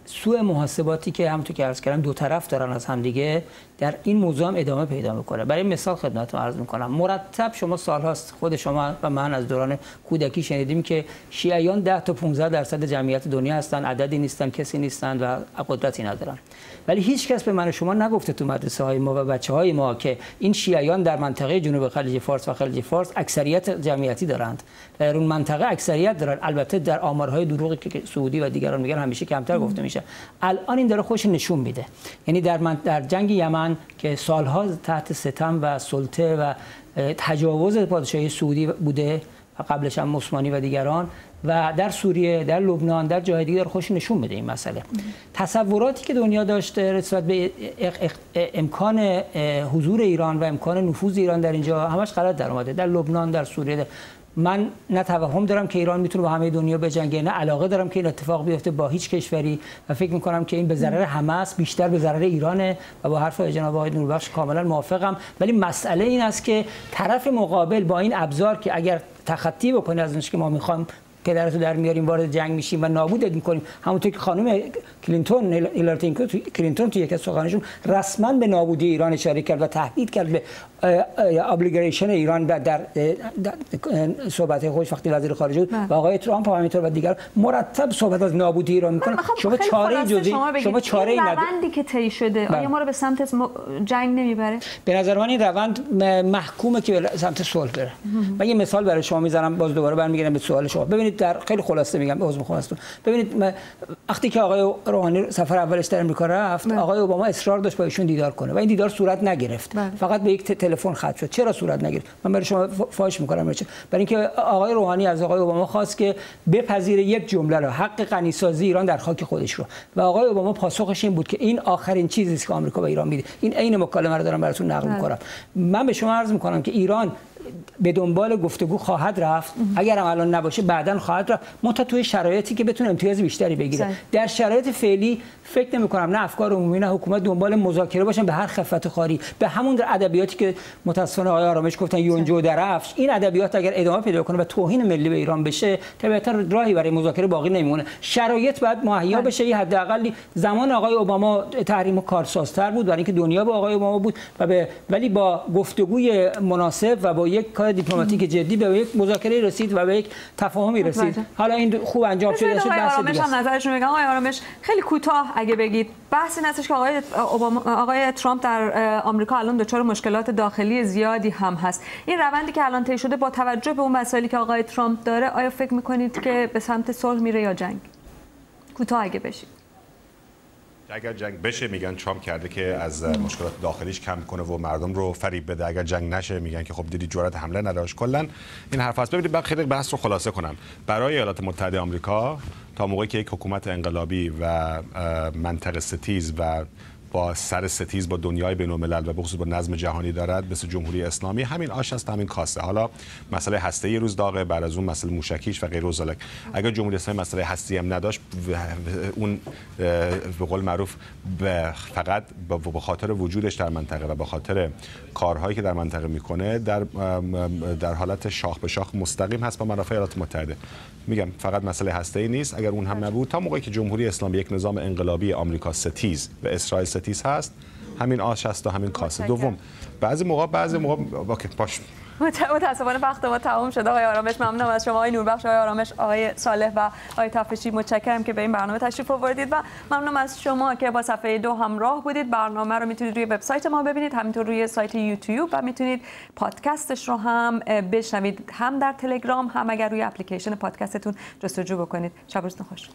سوء محاسباتی که همونطور که عرض کردم دو طرف دارن از همدیگه در این موضوع هم ادامه پیدا میکنه. برای مثال خدمتتون عرض میکنم، مرتب شما سالهاست، خود شما و من از دوران کودکی شنیدیم که شیعیان 10 تا 15% جمعیت دنیا هستن، عددی نیستن، کسی نیستن و قدرتی ندارن. ولی هیچ کس به من و شما نگفته تو مدرسه های ما و بچه های ما که این شیعیان در منطقه جنوب خلیج فارس و خلیج فارس اکثریت جمعیتی دارند. در اون منطقه اکثریت دارن. البته در آمارهای دروغی که سعودی و دیگران میگن همیشه کمتر گفته میشه. الان این داره خودش نشون میده. یعنی در جنگ یمن که سالها تحت ستم و سلطه و تجاوز پادشاهی سعودی بوده و قبلش هم عثمانی و دیگران، و در سوریه، در لبنان، در جای دیگر خوش نشون میده این مسئله. تصوراتی که دنیا داشته نسبت به امکان حضور ایران و امکان نفوذ ایران در اینجا همش غلط در اومده. در لبنان، در سوریه من نه توهم دارم که ایران میتونه با همه دنیا بجنگه، نه علاقه دارم که این اتفاق بیفته با هیچ کشوری و فکر میکنم که این به ضرر همه است، بیشتر به ضرر ایرانه و با حرف جناب آقای نوربخش کاملا موافقم. ولی مسئله این است که طرف مقابل با این ابزار که اگر تخطی بکنه از اونچه که ما میخوایم پدرتو در میاریم، وارد جنگ میشیم و نابودت میکنیم، همونطور که خانم کلینتون توی یک از سخنانشون رسما به نابودی ایران اشاره کرد و تهدید کرد به ابلیگیشن ایران در صحبت خودش وقتی وزیر خارجه بود و آقای ترامپ هم همینطور و دیگر مرتب صحبت از نابودی ایران میکنه. شما چاره جزئی، شما چاره ای ندارید. روندی که طی شده آیا ما رو به سمت جنگ نمیبره؟ به نظر من این روند محکومه که به سمت صلح بره. من یه مثال برای شما میزنم، باز دوباره برمیگردم به سوال شما. ببینید در خیلی خلاصه میگم، عذر میخوام ازتون. ببینید وقتی که آقای روحانی سفر اولش در آمریکا رفت، آقای اوباما اصرار داشت با ایشون دیدار کنه و این دیدار صورت نگرفت. فقط به یک تلفن ختم شد. چرا صورت نگرفت؟ من برای شما فاش میکنم. برای اینکه آقای روحانی از آقای اوباما خواست که بپذیره یک جمله رو، حق غنیسازی ایران در خاک خودش رو، و آقای اوباما پاسخش این بود که این آخرین چیزی است که آمریکا به ایران میده. این عین مکالمه رو دارم براتون نقل میکنم. من به شما عرض میکنم که ایران به دنبال گفتگو خواهد رفت، اگر هم الان نباشه بعداً خواهد رفت، توی شرایطی که بتونه امتیاز بیشتری بگیره. در شرایط فعلی فکر نمی‌کنم نه افکار عمومی نه حکومت دنبال مذاکره باشن به هر خفت خاری. به همون ادبیاتی که متأسفانه آقای آرامش گفتن یونجو درفش، این ادبیات اگر ادامه پیدا کنه و توهین ملی به ایران بشه، طبیعتاً راهی برای مذاکره باقی نمیمونه. شرایط باید مهیا بشه. یه حداقل زمان آقای اوباما تحریم کارسازتر بود برای اینکه دنیا با آقای اوباما بود ولی با گفتگوی مناسب و با یک کار دیپلماتیک جدی به یک مذاکره رسید و به یک تفاهمی رسید. حالا این خوب انجام شده باشه بحث دیگه است. نظرشون بگم آقای آرامش خیلی کوتاه اگه بگید، بحث این هستش که آقای ترامپ در آمریکا الان دچار مشکلات داخلی زیادی هم هست. این روندی که الان طی شده با توجه به اون مسائلی که آقای ترامپ داره، آیا فکر می‌کنید که به سمت صلح میره یا جنگ؟ کوتاه اگه بشید. اگر جنگ بشه میگن ترامپ کرده که از مشکلات داخلیش کم کنه و مردم رو فریب بده. اگر جنگ نشه میگن که خب دیدی جرأت حمله نداشت. کلا این حرف هست. ببینید خیلی بحث رو خلاصه کنم. برای ایالات متحده آمریکا تا موقعی که یک حکومت انقلابی و منطقه ستیز و با سر ستیز با دنیای بین‌الملل و به خصوص با نظم جهانی دارد، مثل جمهوری اسلامی، همین آش است، همین کاسه. حالا مسئله هسته یه روز داغه، بعد از اون مسئله موشکیش و غیر و ذالک. اگر جمهوری اسلامی مسئله هسته هم نداشت، اون به قول معروف فقط به خاطر وجودش در منطقه و به خاطر کارهایی که در منطقه میکنه در حالت شاخ به شاخ مستقیم هست با منافع ایالات متحده. میگم فقط مسئله هسته‌ای نیست. اگر اون هم نبود، تا موقعی که جمهوری اسلامی یک نظام انقلابی آمریکا ستیز و اسرائیل ستیز هست، همین آش هست و همین کاسه. دوم بعضی موقع اوکی باش. متاسفانه وقت ما تمام شده. آقای آرامش ممنونم از شما، آقای نوربخش، آقای آرامش، آقای صالح و آقای تافشی. متشکرم که به این برنامه تشریف آوردید و ممنونم از شما که با صفحه 2 همراه بودید. برنامه رو میتونید روی وبسایت ما ببینید، همینطور روی سایت یوتیوب، و میتونید پادکستش رو هم بشنوید، هم در تلگرام، هم اگر روی اپلیکیشن پادکستتون جستجو بکنید. شب روزتون خوش.